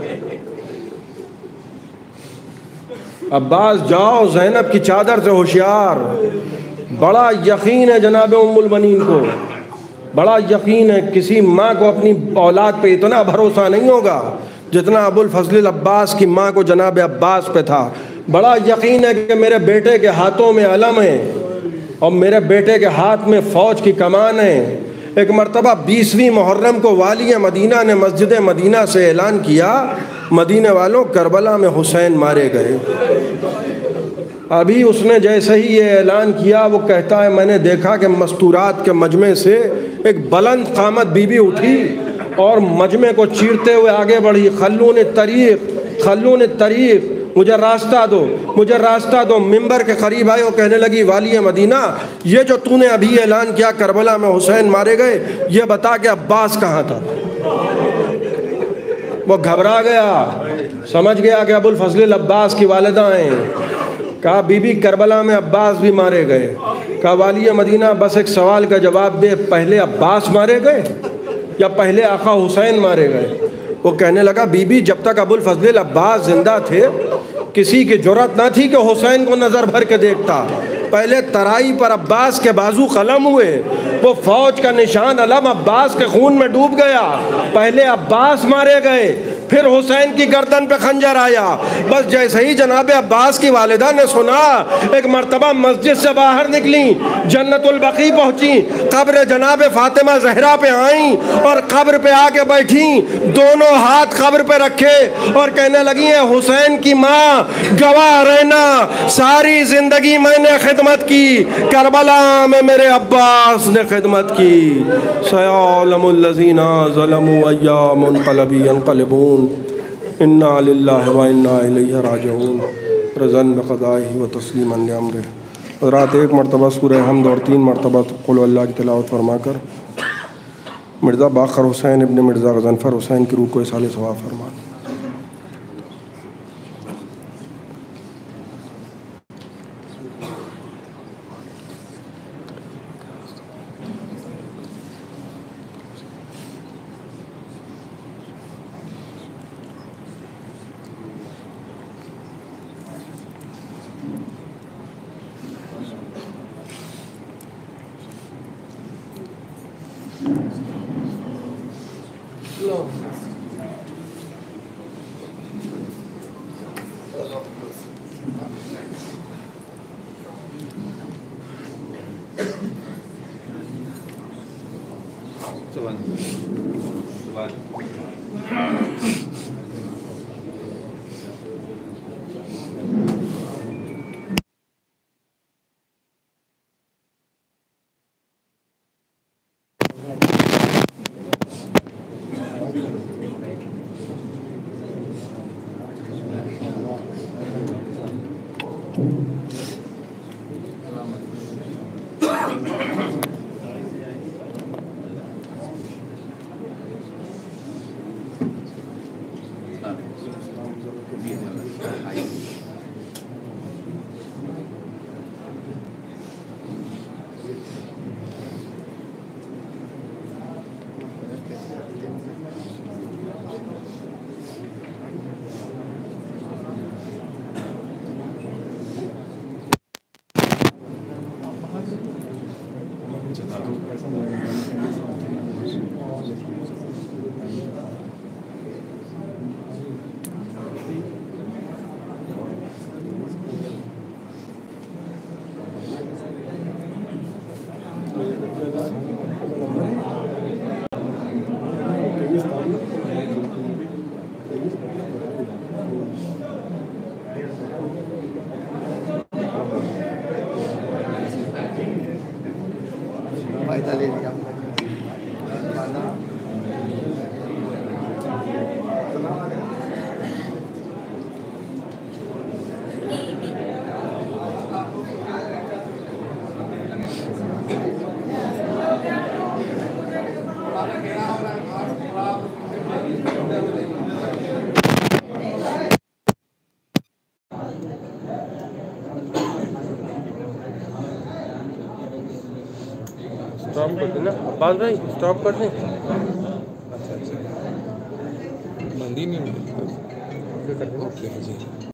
عباس جاؤ، زینب کی چادر سے ہوشیار۔ بڑا یقین ہے جناب ام البنین کو، بڑا یقین ہے، کسی ماں کو اپنی اولاد پہ اتنا بھروسہ نہیں ہوگا جتنا ابو الفضل العباس کی ماں کو جناب عباس پہ تھا۔ بڑا یقین ہے کہ میرے بیٹے کے ہاتھوں میں علم ہے اور میرے بیٹے کے ہاتھ میں فوج کی کمان ہے۔ ایک مرتبہ بیسویں محرم کو والی مدینہ نے مسجد مدینہ سے اعلان کیا مدینہ والوں کربلا میں حسین مارے گئے۔ ابھی اس نے جیسے ہی یہ اعلان کیا وہ کہتا ہے میں نے دیکھا کہ مستورات کے مجمع سے ایک بلند قامت بی بی اٹھی اور مجمع کو چیرتے ہوئے آگے بڑھی، خلون طریق خلون طریق مجھے راستہ دو، مجھے راستہ دو۔ ممبر کے قریب آئے اور کہنے لگی والی مدینہ یہ جو تو نے ابھی اعلان کیا کربلا میں حسین مارے گئے، یہ بتا کہ عباس کہاں تھا؟ وہ گھبرا گیا، سمجھ گیا کہ ابو الفضل العباس کی والدہ ہیں۔ کہا بی بی کربلا میں عباس بھی مارے گئے۔ کہا والی مدینہ بس ایک سوال کا جواب دے، پہلے عباس مارے گئے یا پہلے آقا حسین مارے گئے؟ وہ کہنے لگا بی بی جب تک ابو الفضل العباس زندہ تھے کسی کی جرات نہ تھی کہ حسین کو نظر بھر کے دیکھتا۔ پہلے ترائی پر عباس کے بازو قلم ہوئے، وہ فوج کا نشان علم عباس کے خون میں ڈوب گیا۔ پہلے عباس مارے گئے پھر حسین کی گردن پہ خنجر آیا۔ بس جیسے ہی جناب عباس کی والدہ نے سنا ایک مرتبہ مسجد سے باہر نکلی، جنت البقیع پہنچی، قبر جناب فاطمہ زہرا پہ آئیں اور قبر پہ آ کے بیٹھیں، دونوں ہاتھ قبر پہ رکھے اور کہنے لگی ہیں حسین کی ماں گواہ رہنا ساری زندگی میں نے خدمت کی، کربلا میں میرے عباس نے خدمت کی۔ سیعلم الذین ظلموا ایا منقلب ینقلبون انا للہ و انا الیہ راجعون رضا بقضائہ و تسلیما لامرہ۔ حضرات ایک مرتبہ سورہ حمد اور تین مرتبہ قل اللہ کی تلاوت فرما کر مرزا باقر حسین ابن مرزا غضنفر حسین کی روح کو اصال ثواب فرما۔ फायदा ले लिया स्टॉप कर देना अब्बास भाई, स्टॉप कर दें। अच्छा अच्छा मंदी नहीं मिलती कर देना।